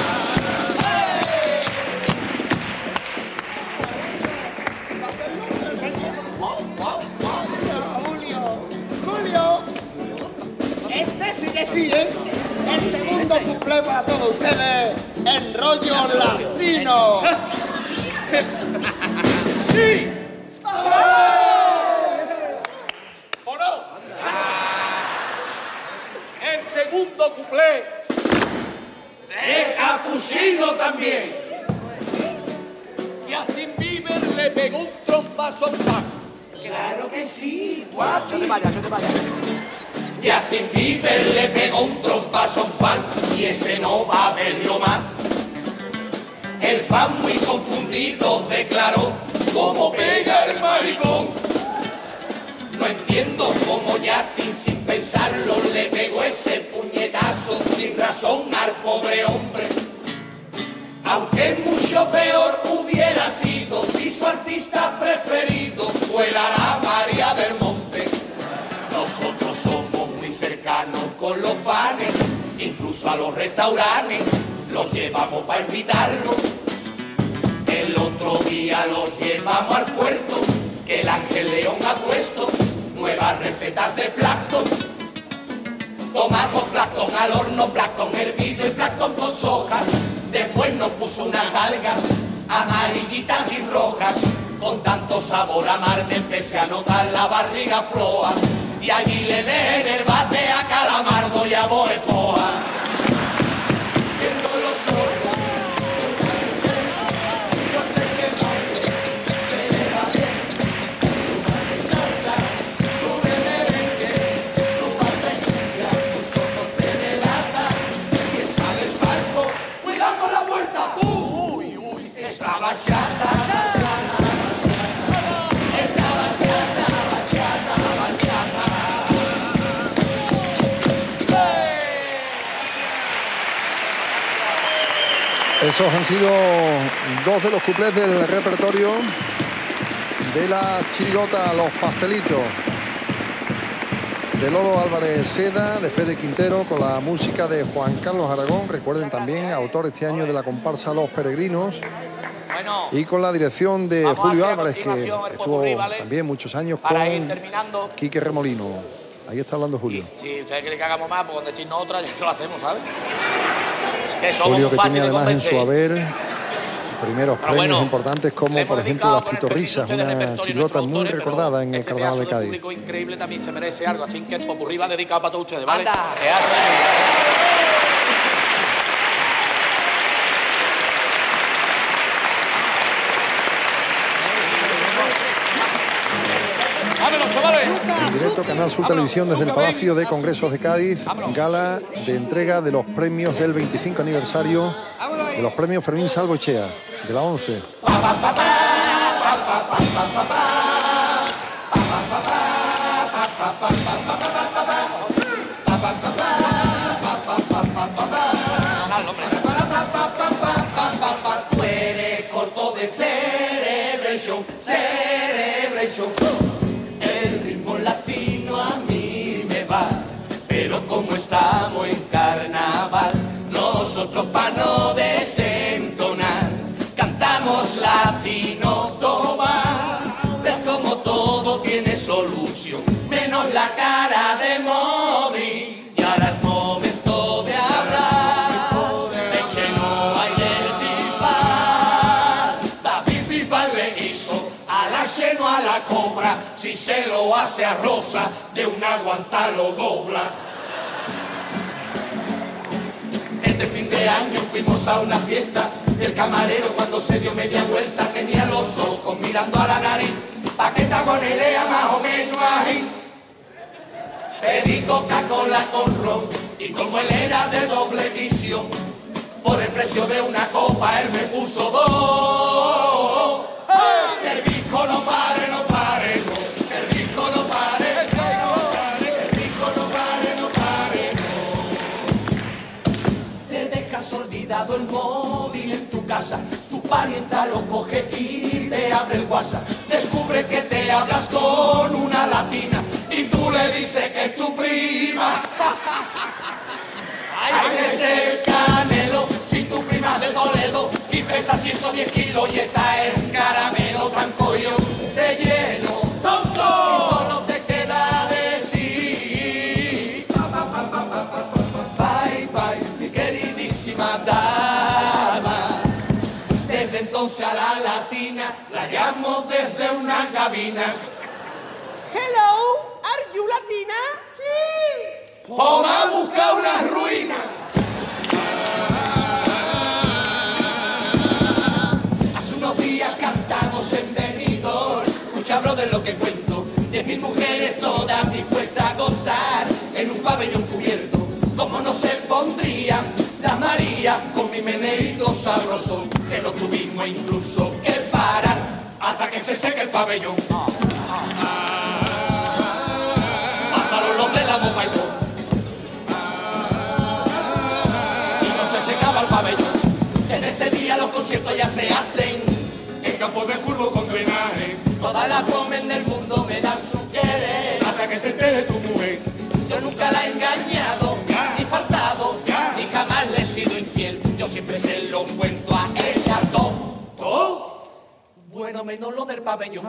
Julio, este sí que sí, ¿eh? El segundo cuplé para todos ustedes, en rollo latino. ¡Sí! ¿O no? El segundo cuplé de Capuchino también. Justin Bieber le pegó un trompazo a un fan. Claro que sí, guapi. Justin Bieber le pegó un trompazo a un fan y ese no va a verlo más. El fan muy confundido declaró cómo pega el maricón. No entiendo cómo Justin sin pensarlo le pegó ese puñetazo sin razón al pobre hombre. Aunque mucho peor hubiera sido si su artista preferido fuera la María del Monte. Nosotros somos muy cercanos con los fans, incluso a los restaurantes los llevamos para invitarlos. El otro día los llevamos al puerto, que el Ángel León ha puesto nuevas recetas de plancton. Tomamos plancton al horno, plancton hervido y plancton con soja. Después nos puso unas algas amarillitas y rojas. Con tanto sabor a mar me empecé a notar la barriga floja. Y allí le dejé en el bate a Calamardo y a Boepoa. Viendo los ojos, yo sé que el baile se le va bien. Tu madre salsa, tu de merengue, tu barbechuga, tus ojos te delatan. Y esa del barco, cuidando la puerta. Uy, uy, esa bachata. Esos han sido dos de los cuplés del repertorio de la chirigota Los Pastelitos. de Lolo Álvarez Seda, de Fede Quintero, con la música de Juan Carlos Aragón. Recuerden también, autor este año de la comparsa Los Peregrinos. Y con la dirección de Julio Álvarez, que estuvo también muchos años con Quique Remolino. Ahí está hablando Julio. Si ustedes quieren que hagamos más, pues con decirnos otra ya se lo hacemos, ¿sabes? Que somos Julio, muy que fáciles tiene de además en convencer. su haber primeros premios importantes como, por ejemplo, Las Pitorrisas, una chirigota muy recordada en el Carnaval de Cádiz. Un público increíble también se merece algo, así que el popurrí va dedicado para todos ustedes, ¿vale? ¡Anda! Que hace. En directo, Canal Sur Televisión, desde el Palacio de Congresos de Cádiz, gala de entrega de los premios del 25 aniversario de los premios Fermín Salvochea, de la 11. Tú eres corto de Celebration, Celebration. El ritmo latino a mí me va, pero como estamos en carnaval, nosotros para no desentonar, cantamos latino toma. Ves como todo tiene solución, menos la cara de Modri. Y ahora es momento de hablar, échenos a Bisbal. David Bisbal le hizo a la lleno a la cobra, si se lo hace a Rosa, de una guanta lo dobla. Este fin de año fuimos a una fiesta, y el camarero cuando se dio media vuelta tenía los ojos mirando a la nariz, pa' que te hago una idea más o menos ahí. Pedí Coca-Cola con ron, y como él era de doble vicio, por el precio de una copa él me puso dos. Que el disco no pare, no pare, no. Que el disco no pare, que el disco no pare, no pare, no. Te dejas olvidado el móvil en tu casa, tu parienta lo coge y te abre el WhatsApp. Descubre que te hablas con una latina y tú le dices que es tu prima. Hay que ser Canelo, si tu prima es de Toledo y pesa 110 kilos y está en un caramelo tan collo de lleno, tonto. Y solo te queda decir bye bye, mi queridísima dama. Desde entonces a la latina la llamo desde una cabina. Hello, are you latina? Sí. O va a buscar una ruina. Hace unos días cantamos en Benidorm, escucha brother lo que cuento, 10.000 mujeres todas dispuestas a gozar en un pabellón cubierto. Como no se pondrían las Marías con mi meneíto sabrosón, que no tuvimos incluso que parar hasta que se seque el pabellón. Pasaron los de la mopa y todo, se acaba el pabellón. Desde ese día los conciertos ya se hacen en campos de fútbol con drenaje. Todas las women del mundo me dan su querer, hasta que se entere tu mujer. Yo nunca la he engañado, ni faltado, ni jamás le he sido infiel. Yo siempre se lo cuento a ella todo. Bueno, menos lo del pabellón.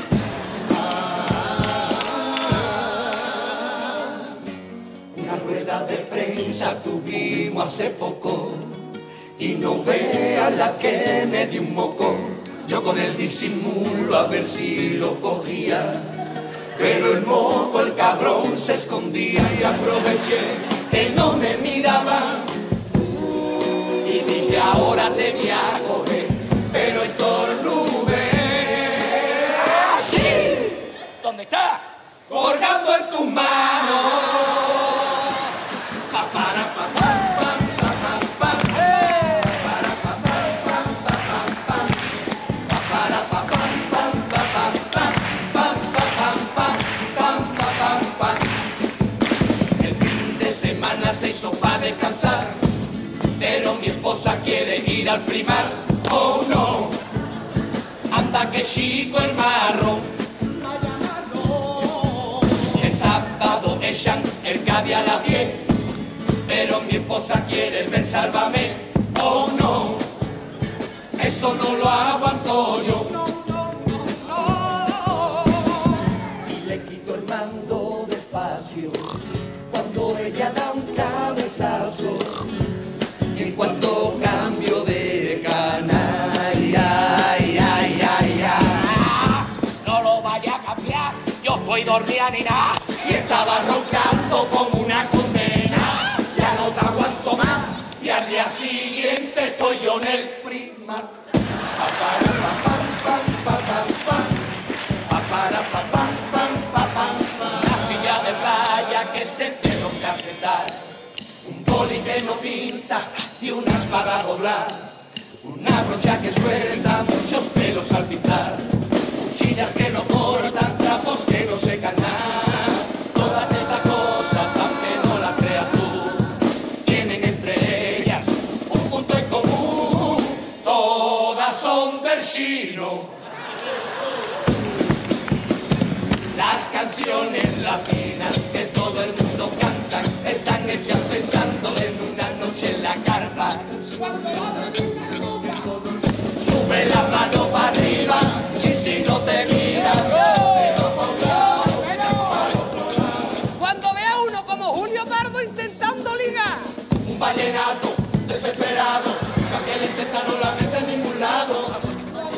Una rueda de prensa tuvimos hace poco y no veas la que me dio un moco. Yo con el disimulo a ver si lo cogía, pero el moco, el cabrón se escondía y aproveché que no me miraba y dije ahora te voy a coger, pero estornudé. ¡Sí! ¿Dónde está? Colgando en tus manos. Se hizo para descansar, pero mi esposa quiere ir al primar. Oh no, anda que chico el marro. El sábado ella mi esposa quiere ver Sálvame, oh no, eso no lo aguanto yo. Y le quito el mando despacio cuando ella da un cabezazo. Y en cuanto cambio de canal, ay, ay, ay, ay, no lo vaya a cambiar, yo estoy dormida ni nada. Si estaba roncando como una condena, ya no te aguanto más. Y al día siguiente estoy yo en el Primark. Una silla de playa que se te rompe a sentar, un boli que no pinta y una espada a doblar, una brocha que suelta muchos pelos al pintar, cuchillas que no cortan, trapos que no secan nada. Todas estas cosas, aunque no las creas tú, tienen entre ellas un punto en común. Todas son del chino. Las canciones latinas que todo el mundo canta están hechas pensando en una noche en la carpa. Sube la mano para arriba y si no te miras, cuando vea uno como Julio Pardo intentando ligar, un vallenato desesperado, que aquel intenta no la mete en ningún lado.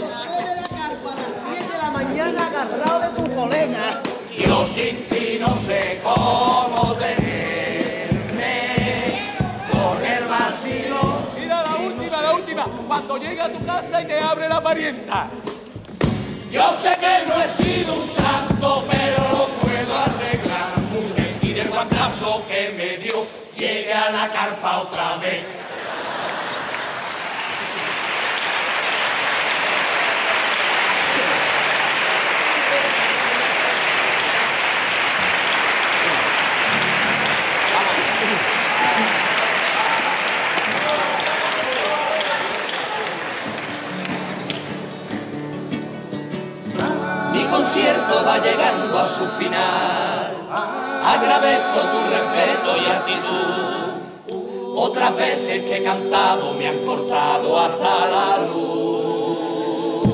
mañana agarrado de tu polena. Yo sin ti no sé cómo tenerme con el vacío. Mira la última, cuando llega a tu casa y te abre la parienta. Yo sé que no he sido un santo, pero lo puedo arreglar, mujer. Y del guantazo que me dio, llegué a la carpa otra vez. Mi concierto va llegando a su final. Agradezco tu respeto y actitud. Otras veces que he cantado me han cortado hasta la luz.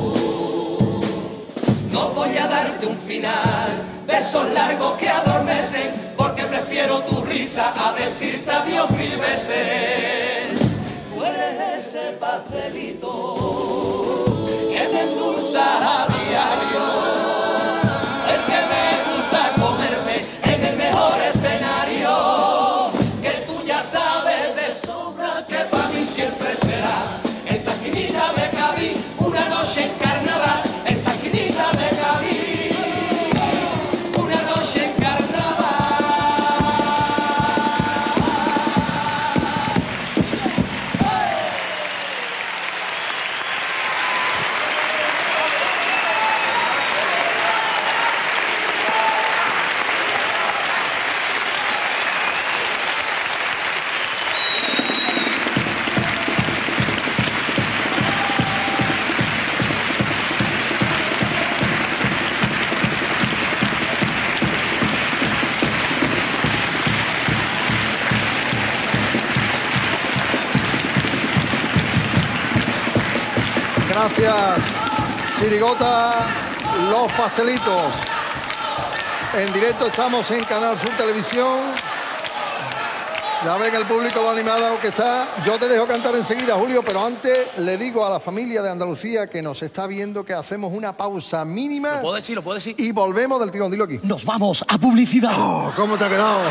No voy a darte un final, versos largos que adormecen, porque prefiero tu risa a decirte adiós 1000 veces. Tú eres ese pastelito que me endulza a diario. Siempre será esa esquinita de Cádiz, una noche en carnaval, esa esquinita de Cádiz, una noche en carnaval. Gracias, Chirigota, Los Pastelitos. En directo estamos en Canal Sur Televisión. Ya ven el público lo animado que está. Yo te dejo cantar enseguida, Julio, pero antes le digo a la familia de Andalucía que nos está viendo que hacemos una pausa mínima. Lo puedo decir. Y volvemos del tirón. Dilo aquí. Nos vamos a publicidad. Oh, ¿cómo te ha quedado?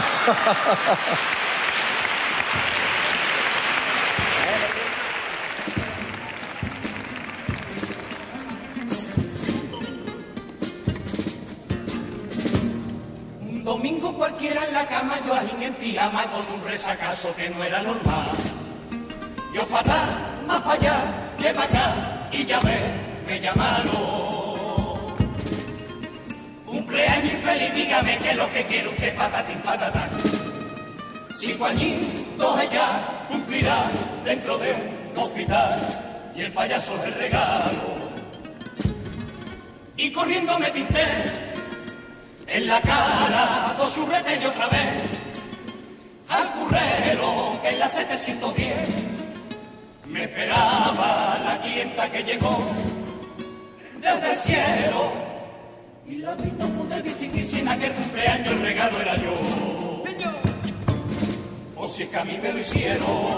Domingo cualquiera en la cama, yo ajín en pijama con un resacazo que no era normal. Yo fatal, más para allá que para acá, y ya ves, me llamaron. Cumpleaños infeliz, dígame que lo que quiere usted, patatín, patatán. 5 añitos ella cumplirá dentro de un hospital, y el payaso es el regalo. Y corriendo me pinté en la cara, dos churretes y otra vez. al currero que en la 710 me esperaba la clienta que llegó desde el cielo. Y la vi no pude distinguir si en aquel cumpleaños el regalo era yo. O si es que a mí me lo hicieron.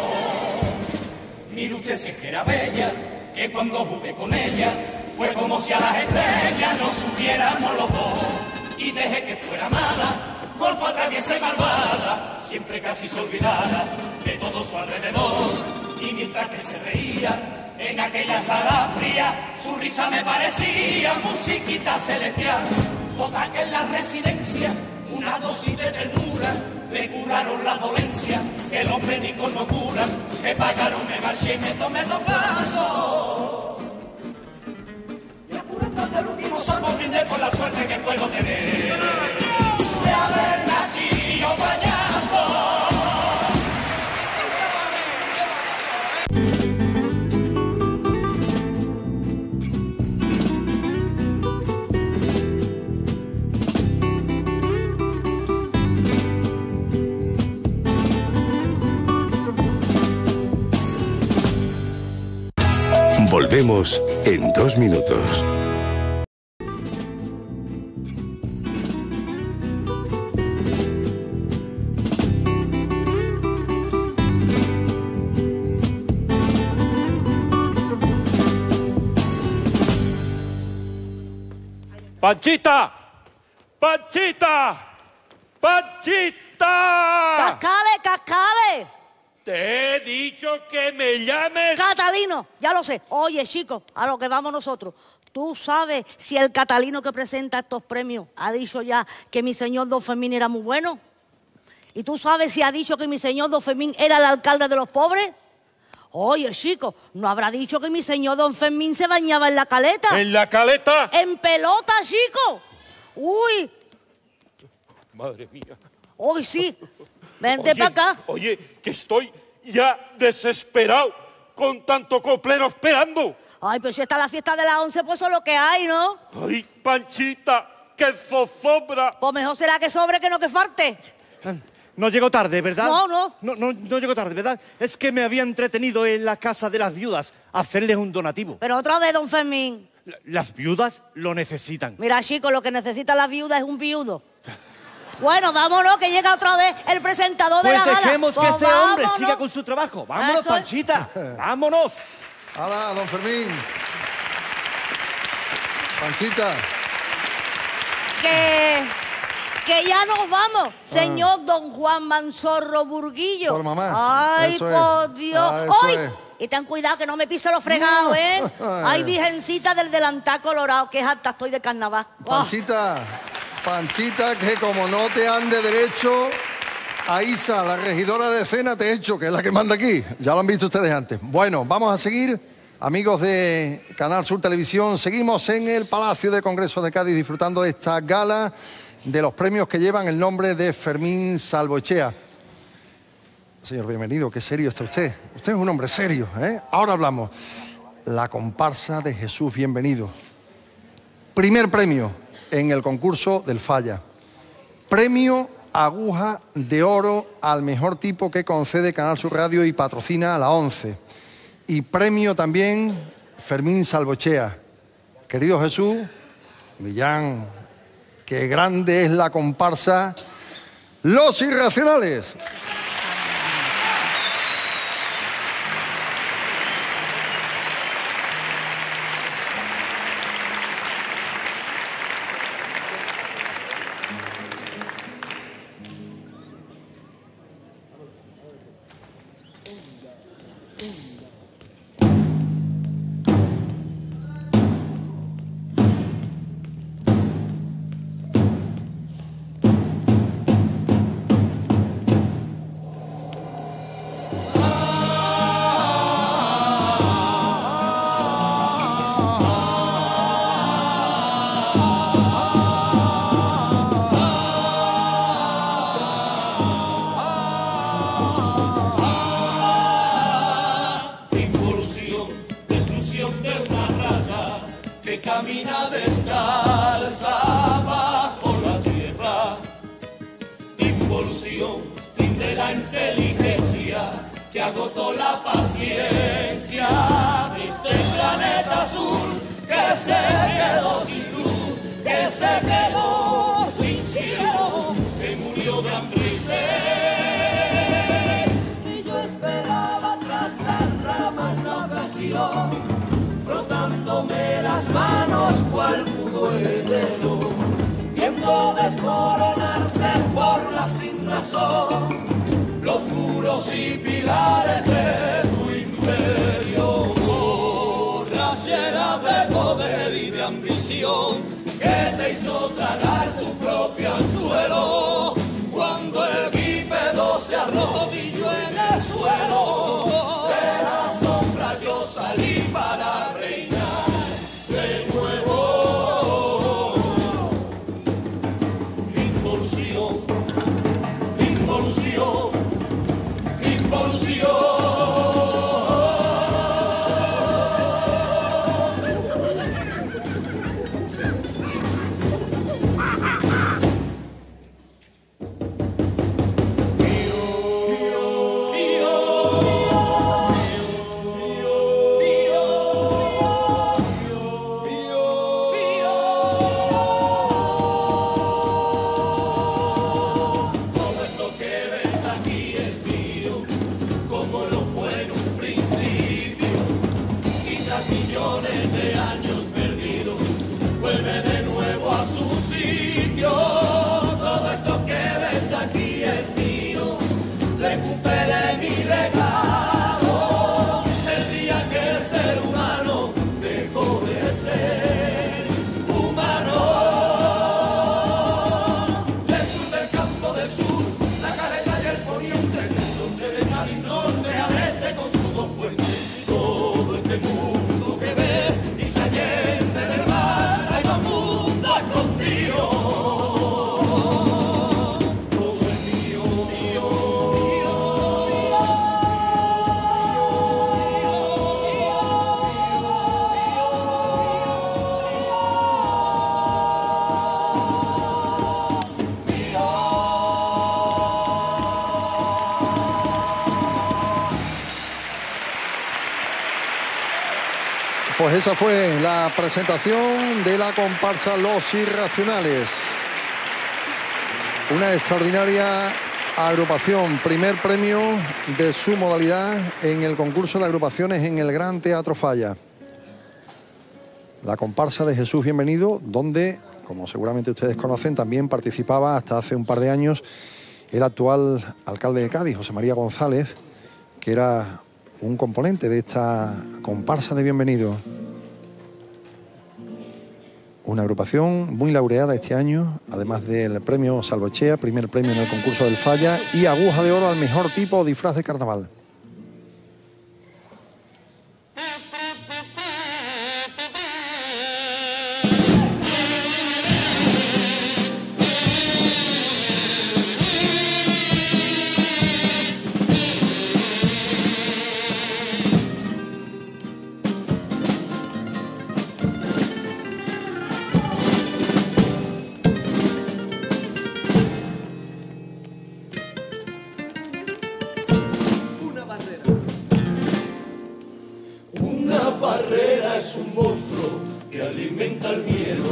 Mire usted si es que era bella, que cuando jugué con ella fue como si a las estrellas nos subiéramos los dos. Y dejé que fuera mala, golfa, traviesa y malvada, siempre casi se olvidara de todo su alrededor. Y mientras que se reía en aquella sala fría, su risa me parecía musiquita celestial. Total que en la residencia una dosis de ternura le curaron las dolencias que los médicos no curan. Me pagaron, me marché y me tomé 2 vasos. Y apurando hasta el último sorbo brindé por la suerte que puedo tener de haber nacido payaso. Volvemos en 2 minutos. ¡Panchita! ¡Panchita! ¡Panchita! ¡Cascales, Cascales! Te he dicho que me llames... Catalino, ya lo sé. Oye, chicos, a lo que vamos nosotros. ¿Tú sabes si el Catalino que presenta estos premios ha dicho ya que mi señor Don Fermín era muy bueno? ¿Y tú sabes si ha dicho que mi señor Don Fermín era el alcalde de los pobres? Oye, chicos, ¿no habrá dicho que mi señor Don Fermín se bañaba en la caleta? ¿En la caleta? ¡En pelota, chicos! ¡Uy! Madre mía. ¡Uy, sí! Vente para acá. Oye, que estoy ya desesperado con tanto coplero esperando. Ay, pero si está la fiesta de las 11, pues eso es lo que hay, ¿no? Ay, Panchita, que zozobra. Pues mejor será que sobre que no que falte. No llego tarde, ¿verdad? No llego tarde, ¿verdad? Es que me había entretenido en la casa de las viudas a hacerles un donativo. Pero otra vez, Don Fermín. Las viudas lo necesitan. Mira, chicos, lo que necesita la viuda es un viudo. Bueno, vámonos, que llega otra vez el presentador de la gala. Pues dejemos que pues este hombre vámonos. siga con su trabajo. Vámonos, Eso es. Panchita. Vámonos. ¡Hala, Don Fermín! Panchita. Que ya nos vamos, señor Don Juan Manzorro Burguillo. Por mamá. Ay, Eso por es. Dios. Eso ¡Ay! es. Y ten cuidado que no me pise los fregados, ¿eh? Ay, virgencita del delantal colorado, que hasta estoy de carnaval. Panchita, Panchita, que como no te ande derecho, a Isa, la regidora de escena, te he hecho, que es la que manda aquí. Ya lo han visto ustedes antes. Bueno, vamos a seguir, amigos de Canal Sur Televisión. Seguimos en el Palacio de Congresos de Cádiz disfrutando de esta gala de los premios que llevan el nombre de Fermín Salvoechea. Señor, bienvenido, qué serio está usted. Usted es un hombre serio, ¿eh? Ahora hablamos. La comparsa de Jesús, bienvenido. Primer premio en el concurso del Falla. Premio Aguja de Oro al mejor tipo que concede Canal Sur Radio y patrocina a la 11. Y premio también Fermín Salvoechea. Querido Jesús, Millán, qué grande es la comparsa Los Irracionales. Camina descalza bajo la tierra, involución, fin de la inteligencia que agotó la paciencia de este planeta azul que se quedó sin luz, que se quedó sin cielo, que murió de hambre y sed. Y yo esperaba tras las ramas la ocasión, frotándome las manos cual mudo heredero, viendo desmoronarse por la sinrazón los muros y pilares de tu imperio. Borrachera de poder y de ambición que te hizo tragar tu propio anzuelo cuando el bípedo se arrodilló en el suelo. De la sombra yo salí para reinar de nuevo. Involución, involución, involución. Recuperé mi legado el día que el ser humano dejó de ser humano. Del sur del campo del sur, la caleta y el poniente, del norte de Cádiz, norte al este con sus dos puentes. Todo este mundo que ve y se allende del mar, hay más mundo contigo. Pues esa fue la presentación de la comparsa Los Irracionales. Una extraordinaria agrupación, primer premio de su modalidad en el concurso de agrupaciones en el Gran Teatro Falla. La comparsa de Jesús Bienvenido, donde, como seguramente ustedes conocen, también participaba hasta hace un par de años el actual alcalde de Cádiz, José María González, que era un componente de esta comparsa de Bienvenido. Una agrupación muy laureada este año, además del premio Salvochea, primer premio en el concurso del Falla, y aguja de oro al mejor tipo o disfraz de carnaval. Es un monstruo que alimenta el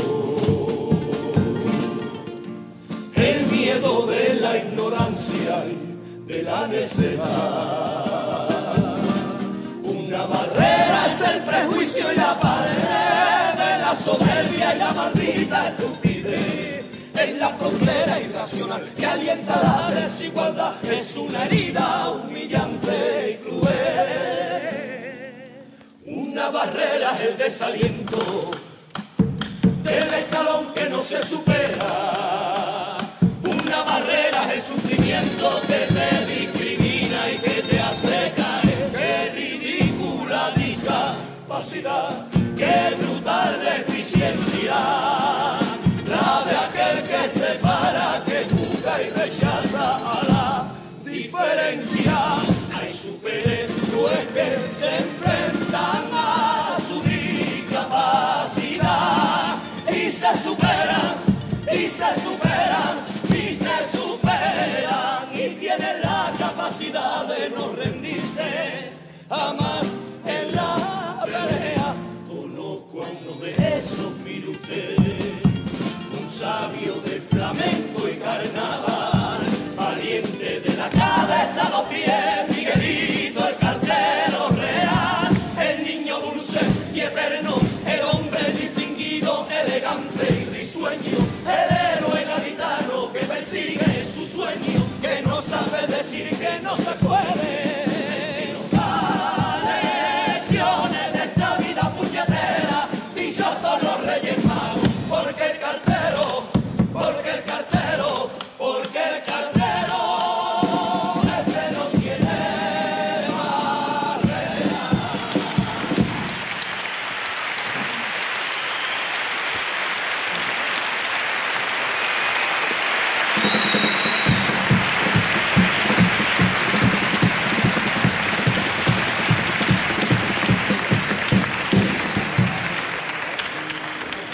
miedo de la ignorancia y de la necedad. Una barrera es el prejuicio y la pared de la soberbia y la maldita estupidez. Es la frontera irracional que alienta la desigualdad, es una herida humillante y cruel. Una barrera es el desaliento del escalón que no se supera. Una barrera es el sufrimiento que te discrimina y que te hace caer. Qué ridícula discapacidad, qué brutal deficiencia, la de aquel que separa, que juzga y rechaza a la diferencia. Ay, supere, no es que se enfrentan a su discapacidad y se superan, y se superan, y se superan, y tienen la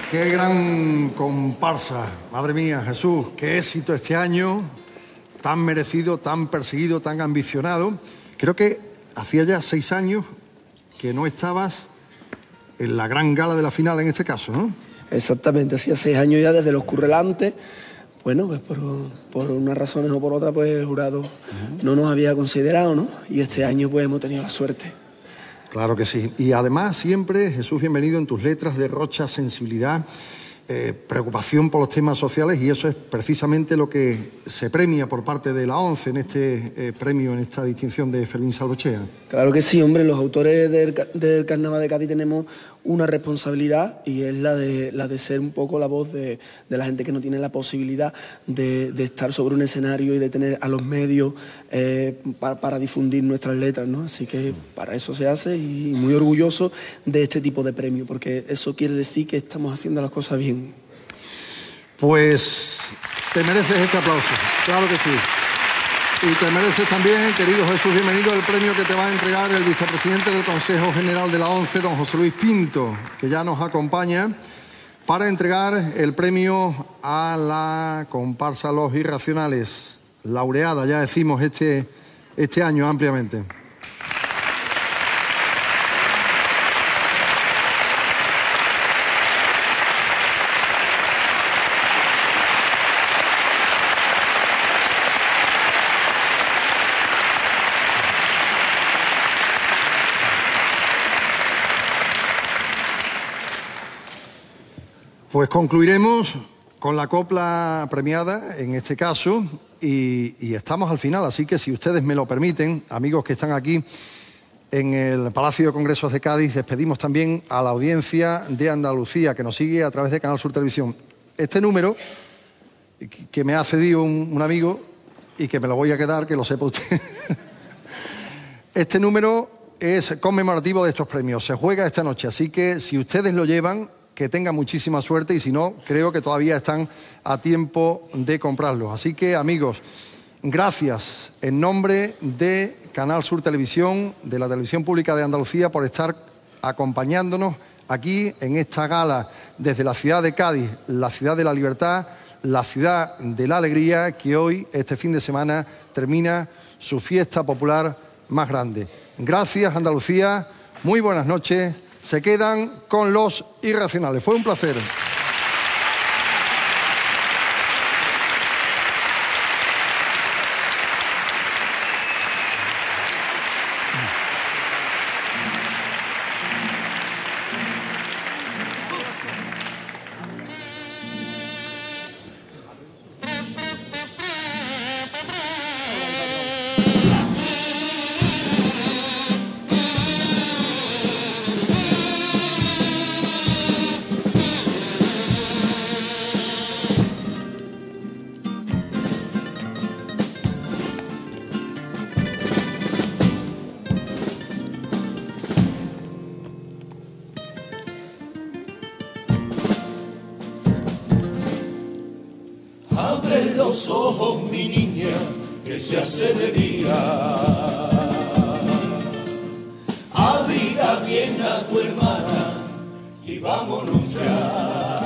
Qué gran comparsa, madre mía, Jesús, qué éxito este año, tan merecido, tan perseguido, tan ambicionado. Creo que hacía ya 6 años que no estabas en la gran gala de la final en este caso, ¿no? Exactamente, hacía 6 años ya desde los Currelantes. Bueno, pues por unas razones o por otras, pues el jurado no nos había considerado, ¿no? Y este año pues hemos tenido la suerte. Claro que sí. Y además siempre, Jesús, bienvenido, en tus letras derrocha sensibilidad, preocupación por los temas sociales, y eso es precisamente lo que se premia por parte de la ONCE en este premio, en esta distinción de Fermín Salvochea. Claro que sí, hombre, los autores del Carnaval de Cádiz tenemos una responsabilidad, y es la de ser un poco la voz de la gente que no tiene la posibilidad de estar sobre un escenario y de tener a los medios para difundir nuestras letras, ¿no? Así que para eso se hace, y muy orgulloso de este tipo de premio, porque eso quiere decir que estamos haciendo las cosas bien. Pues te mereces este aplauso, claro que sí. Y te mereces también, querido Jesús, bienvenido, el premio que te va a entregar el vicepresidente del Consejo General de la ONCE, don José Luis Pinto, que ya nos acompaña para entregar el premio a la comparsa Los Irracionales, laureada, ya decimos, este año ampliamente. Pues concluiremos con la copla premiada, en este caso, y estamos al final, así que si ustedes me lo permiten, amigos que están aquí en el Palacio de Congresos de Cádiz, despedimos también a la audiencia de Andalucía, que nos sigue a través de Canal Sur Televisión. Este número, que me ha cedido un amigo, y que me lo voy a quedar, que lo sepa usted, este número es conmemorativo de estos premios, se juega esta noche, así que si ustedes lo llevan, que tengan muchísima suerte, y si no, creo que todavía están a tiempo de comprarlos. Así que, amigos, gracias en nombre de Canal Sur Televisión, de la Televisión Pública de Andalucía, por estar acompañándonos aquí en esta gala desde la ciudad de Cádiz, la ciudad de la libertad, la ciudad de la alegría, que hoy, este fin de semana, termina su fiesta popular más grande. Gracias, Andalucía, muy buenas noches. Se quedan con Los Irracionales. Fue un placer. Abre los ojos, mi niña, que se hace de día. Abriga bien a tu hermana y vámonos ya.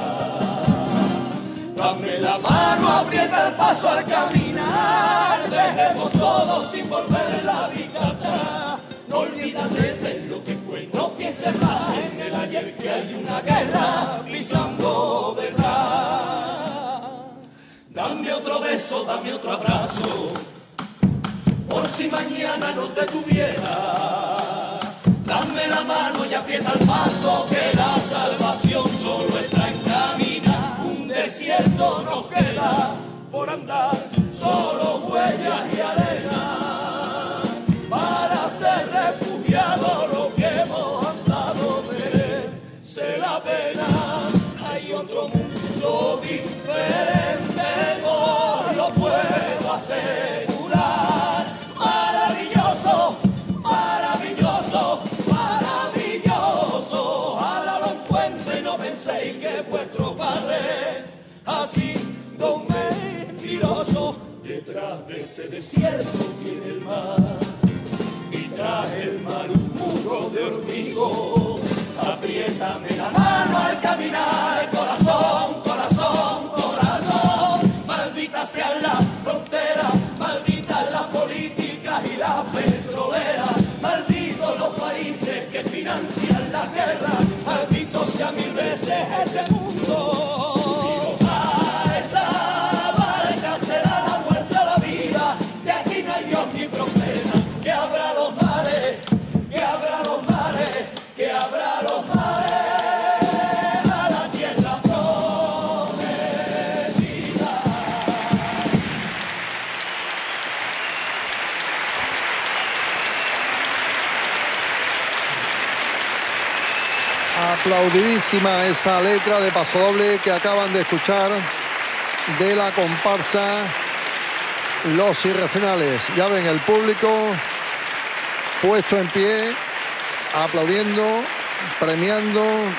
Dame la mano, aprieta el paso al caminar. Dejemos todo sin volver la vista atrás. No olvídate de lo que fue, no pienses más en el ayer, que hay una guerra pisando detrás. Dame otro beso, dame otro abrazo, por si mañana no te tuviera. Dame la mano y aprieta el paso, que la salvación solo está en caminar. Un desierto nos queda por andar, solo huellas y arena. Para ser refugiados lo que hemos andado merece la pena. Hay otro mundo diferente, no lo puedo asegurar. Maravilloso, maravilloso, maravilloso. Ojalá lo encuentre y no penséis que vuestro padre ha sido un mentiroso. Detrás de este desierto viene el mar, y tras el mar un muro de hormigón. Apriétame la mano al caminar, corazón. Aplaudidísima esa letra de pasodoble que acaban de escuchar de la comparsa Los Irracionales. Ya ven, el público puesto en pie, aplaudiendo, premiando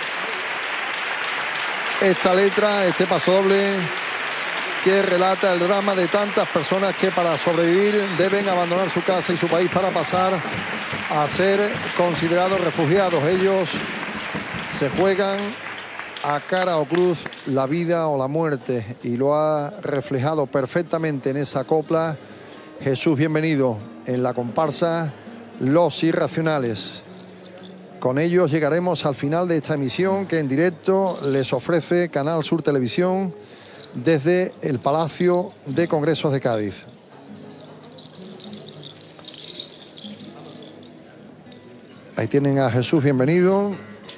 esta letra, este pasodoble que relata el drama de tantas personas que para sobrevivir deben abandonar su casa y su país para pasar a ser considerados refugiados. Ellos se juegan a cara o cruz la vida o la muerte, y lo ha reflejado perfectamente en esa copla Jesús Bienvenido, en la comparsa Los Irracionales. Con ellos llegaremos al final de esta emisión que en directo les ofrece Canal Sur Televisión desde el Palacio de Congresos de Cádiz. Ahí tienen a Jesús Bienvenido.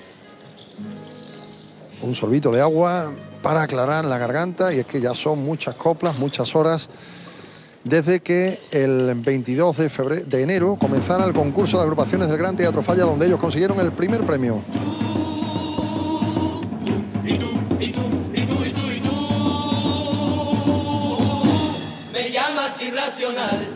Un sorbito de agua para aclarar la garganta, y es que ya son muchas coplas, muchas horas desde que el 22 de enero comenzara el concurso de agrupaciones del Gran Teatro Falla, donde ellos consiguieron el primer premio. Me llamas irracional,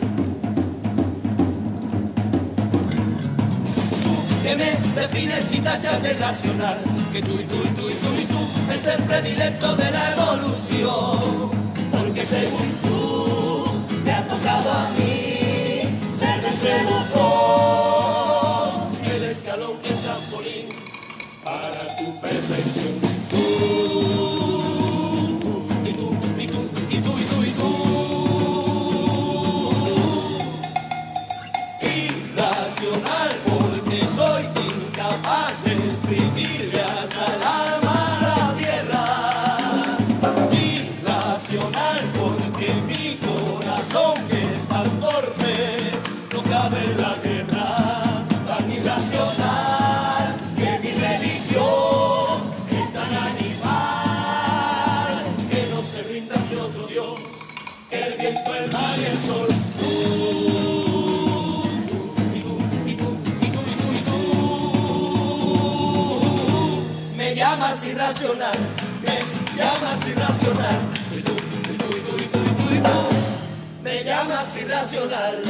que me defines y tachas de racional, que tú, el ser predilecto de la evolución, porque según tú te ha tocado a mí ser de entre los dos el escalón y el trampolín para tu perfección. Irracional, porque soy incapaz de exprimirle hasta el alma a la tierra. Irracional, porque mi corazón, que es tan torpe, no cabe en la guerra. Tan irracional que mi religión es tan animal, que no se rinda ante otro Dios, el viento, el mar y el sol. Me llamas irracional, me llamas irracional, y tú, me llamas irracional.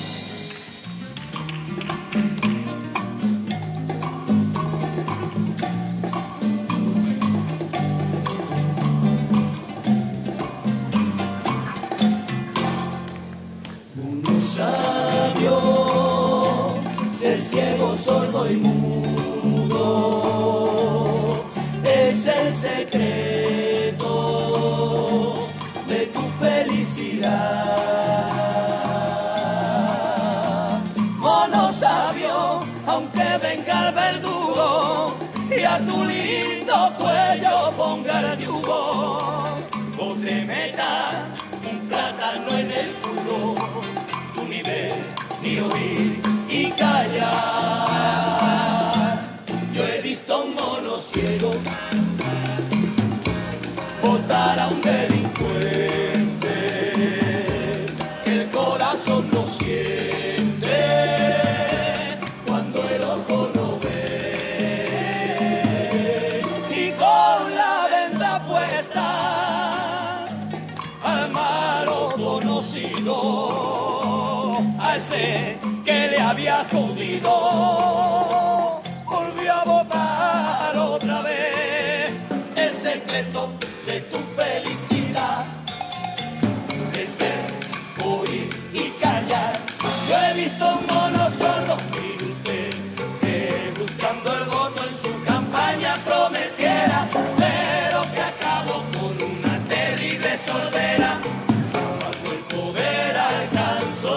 Uno sabio, ser ciego, sordo y mudo, es el secreto de tu felicidad. Mono sabio, aunque venga el verdugo y a tu lindo cuello ponga el yugo, o te meta un plátano en el culo, tú ni ver, ni oír y callar. Yo he visto un mono ciego botar a un delincuente, que el corazón no siente cuando el ojo no ve, y con la venda puesta al malo conocido, a ese que le había jodido, volvió a botar otra vez. El secreto de tu felicidad es ver, oír y callar. Yo he visto un mono sordo, mire usted, que buscando el voto en su campaña prometiera, pero que acabó con una terrible sordera cuando el poder alcanzó.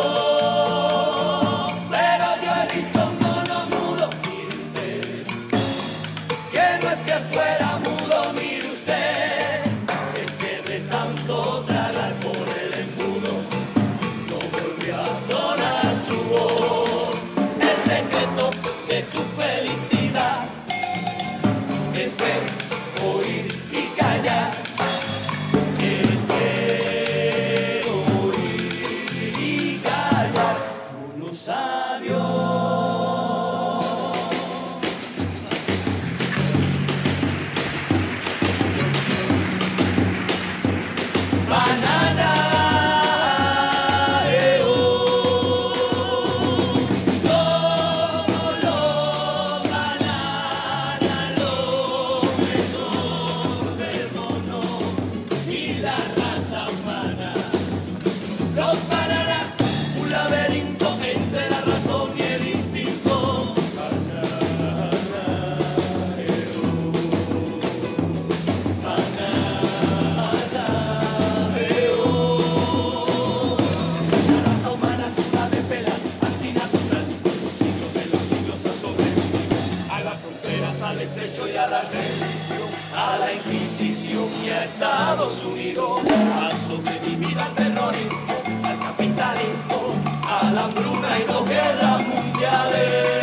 Pero yo he visto un mono mudo, mire usted, que no es que fuera mudo, mire usted, es que de tanto tragar por el embudo no volvió a sonar su voz. El secreto de tu felicidad es ver, oír y callar, es ver, fronteras, al estrecho y a la religión, a la Inquisición y a Estados Unidos. Han sobrevivido al terrorismo, al capitalismo, a la hambruna y 2 guerras mundiales.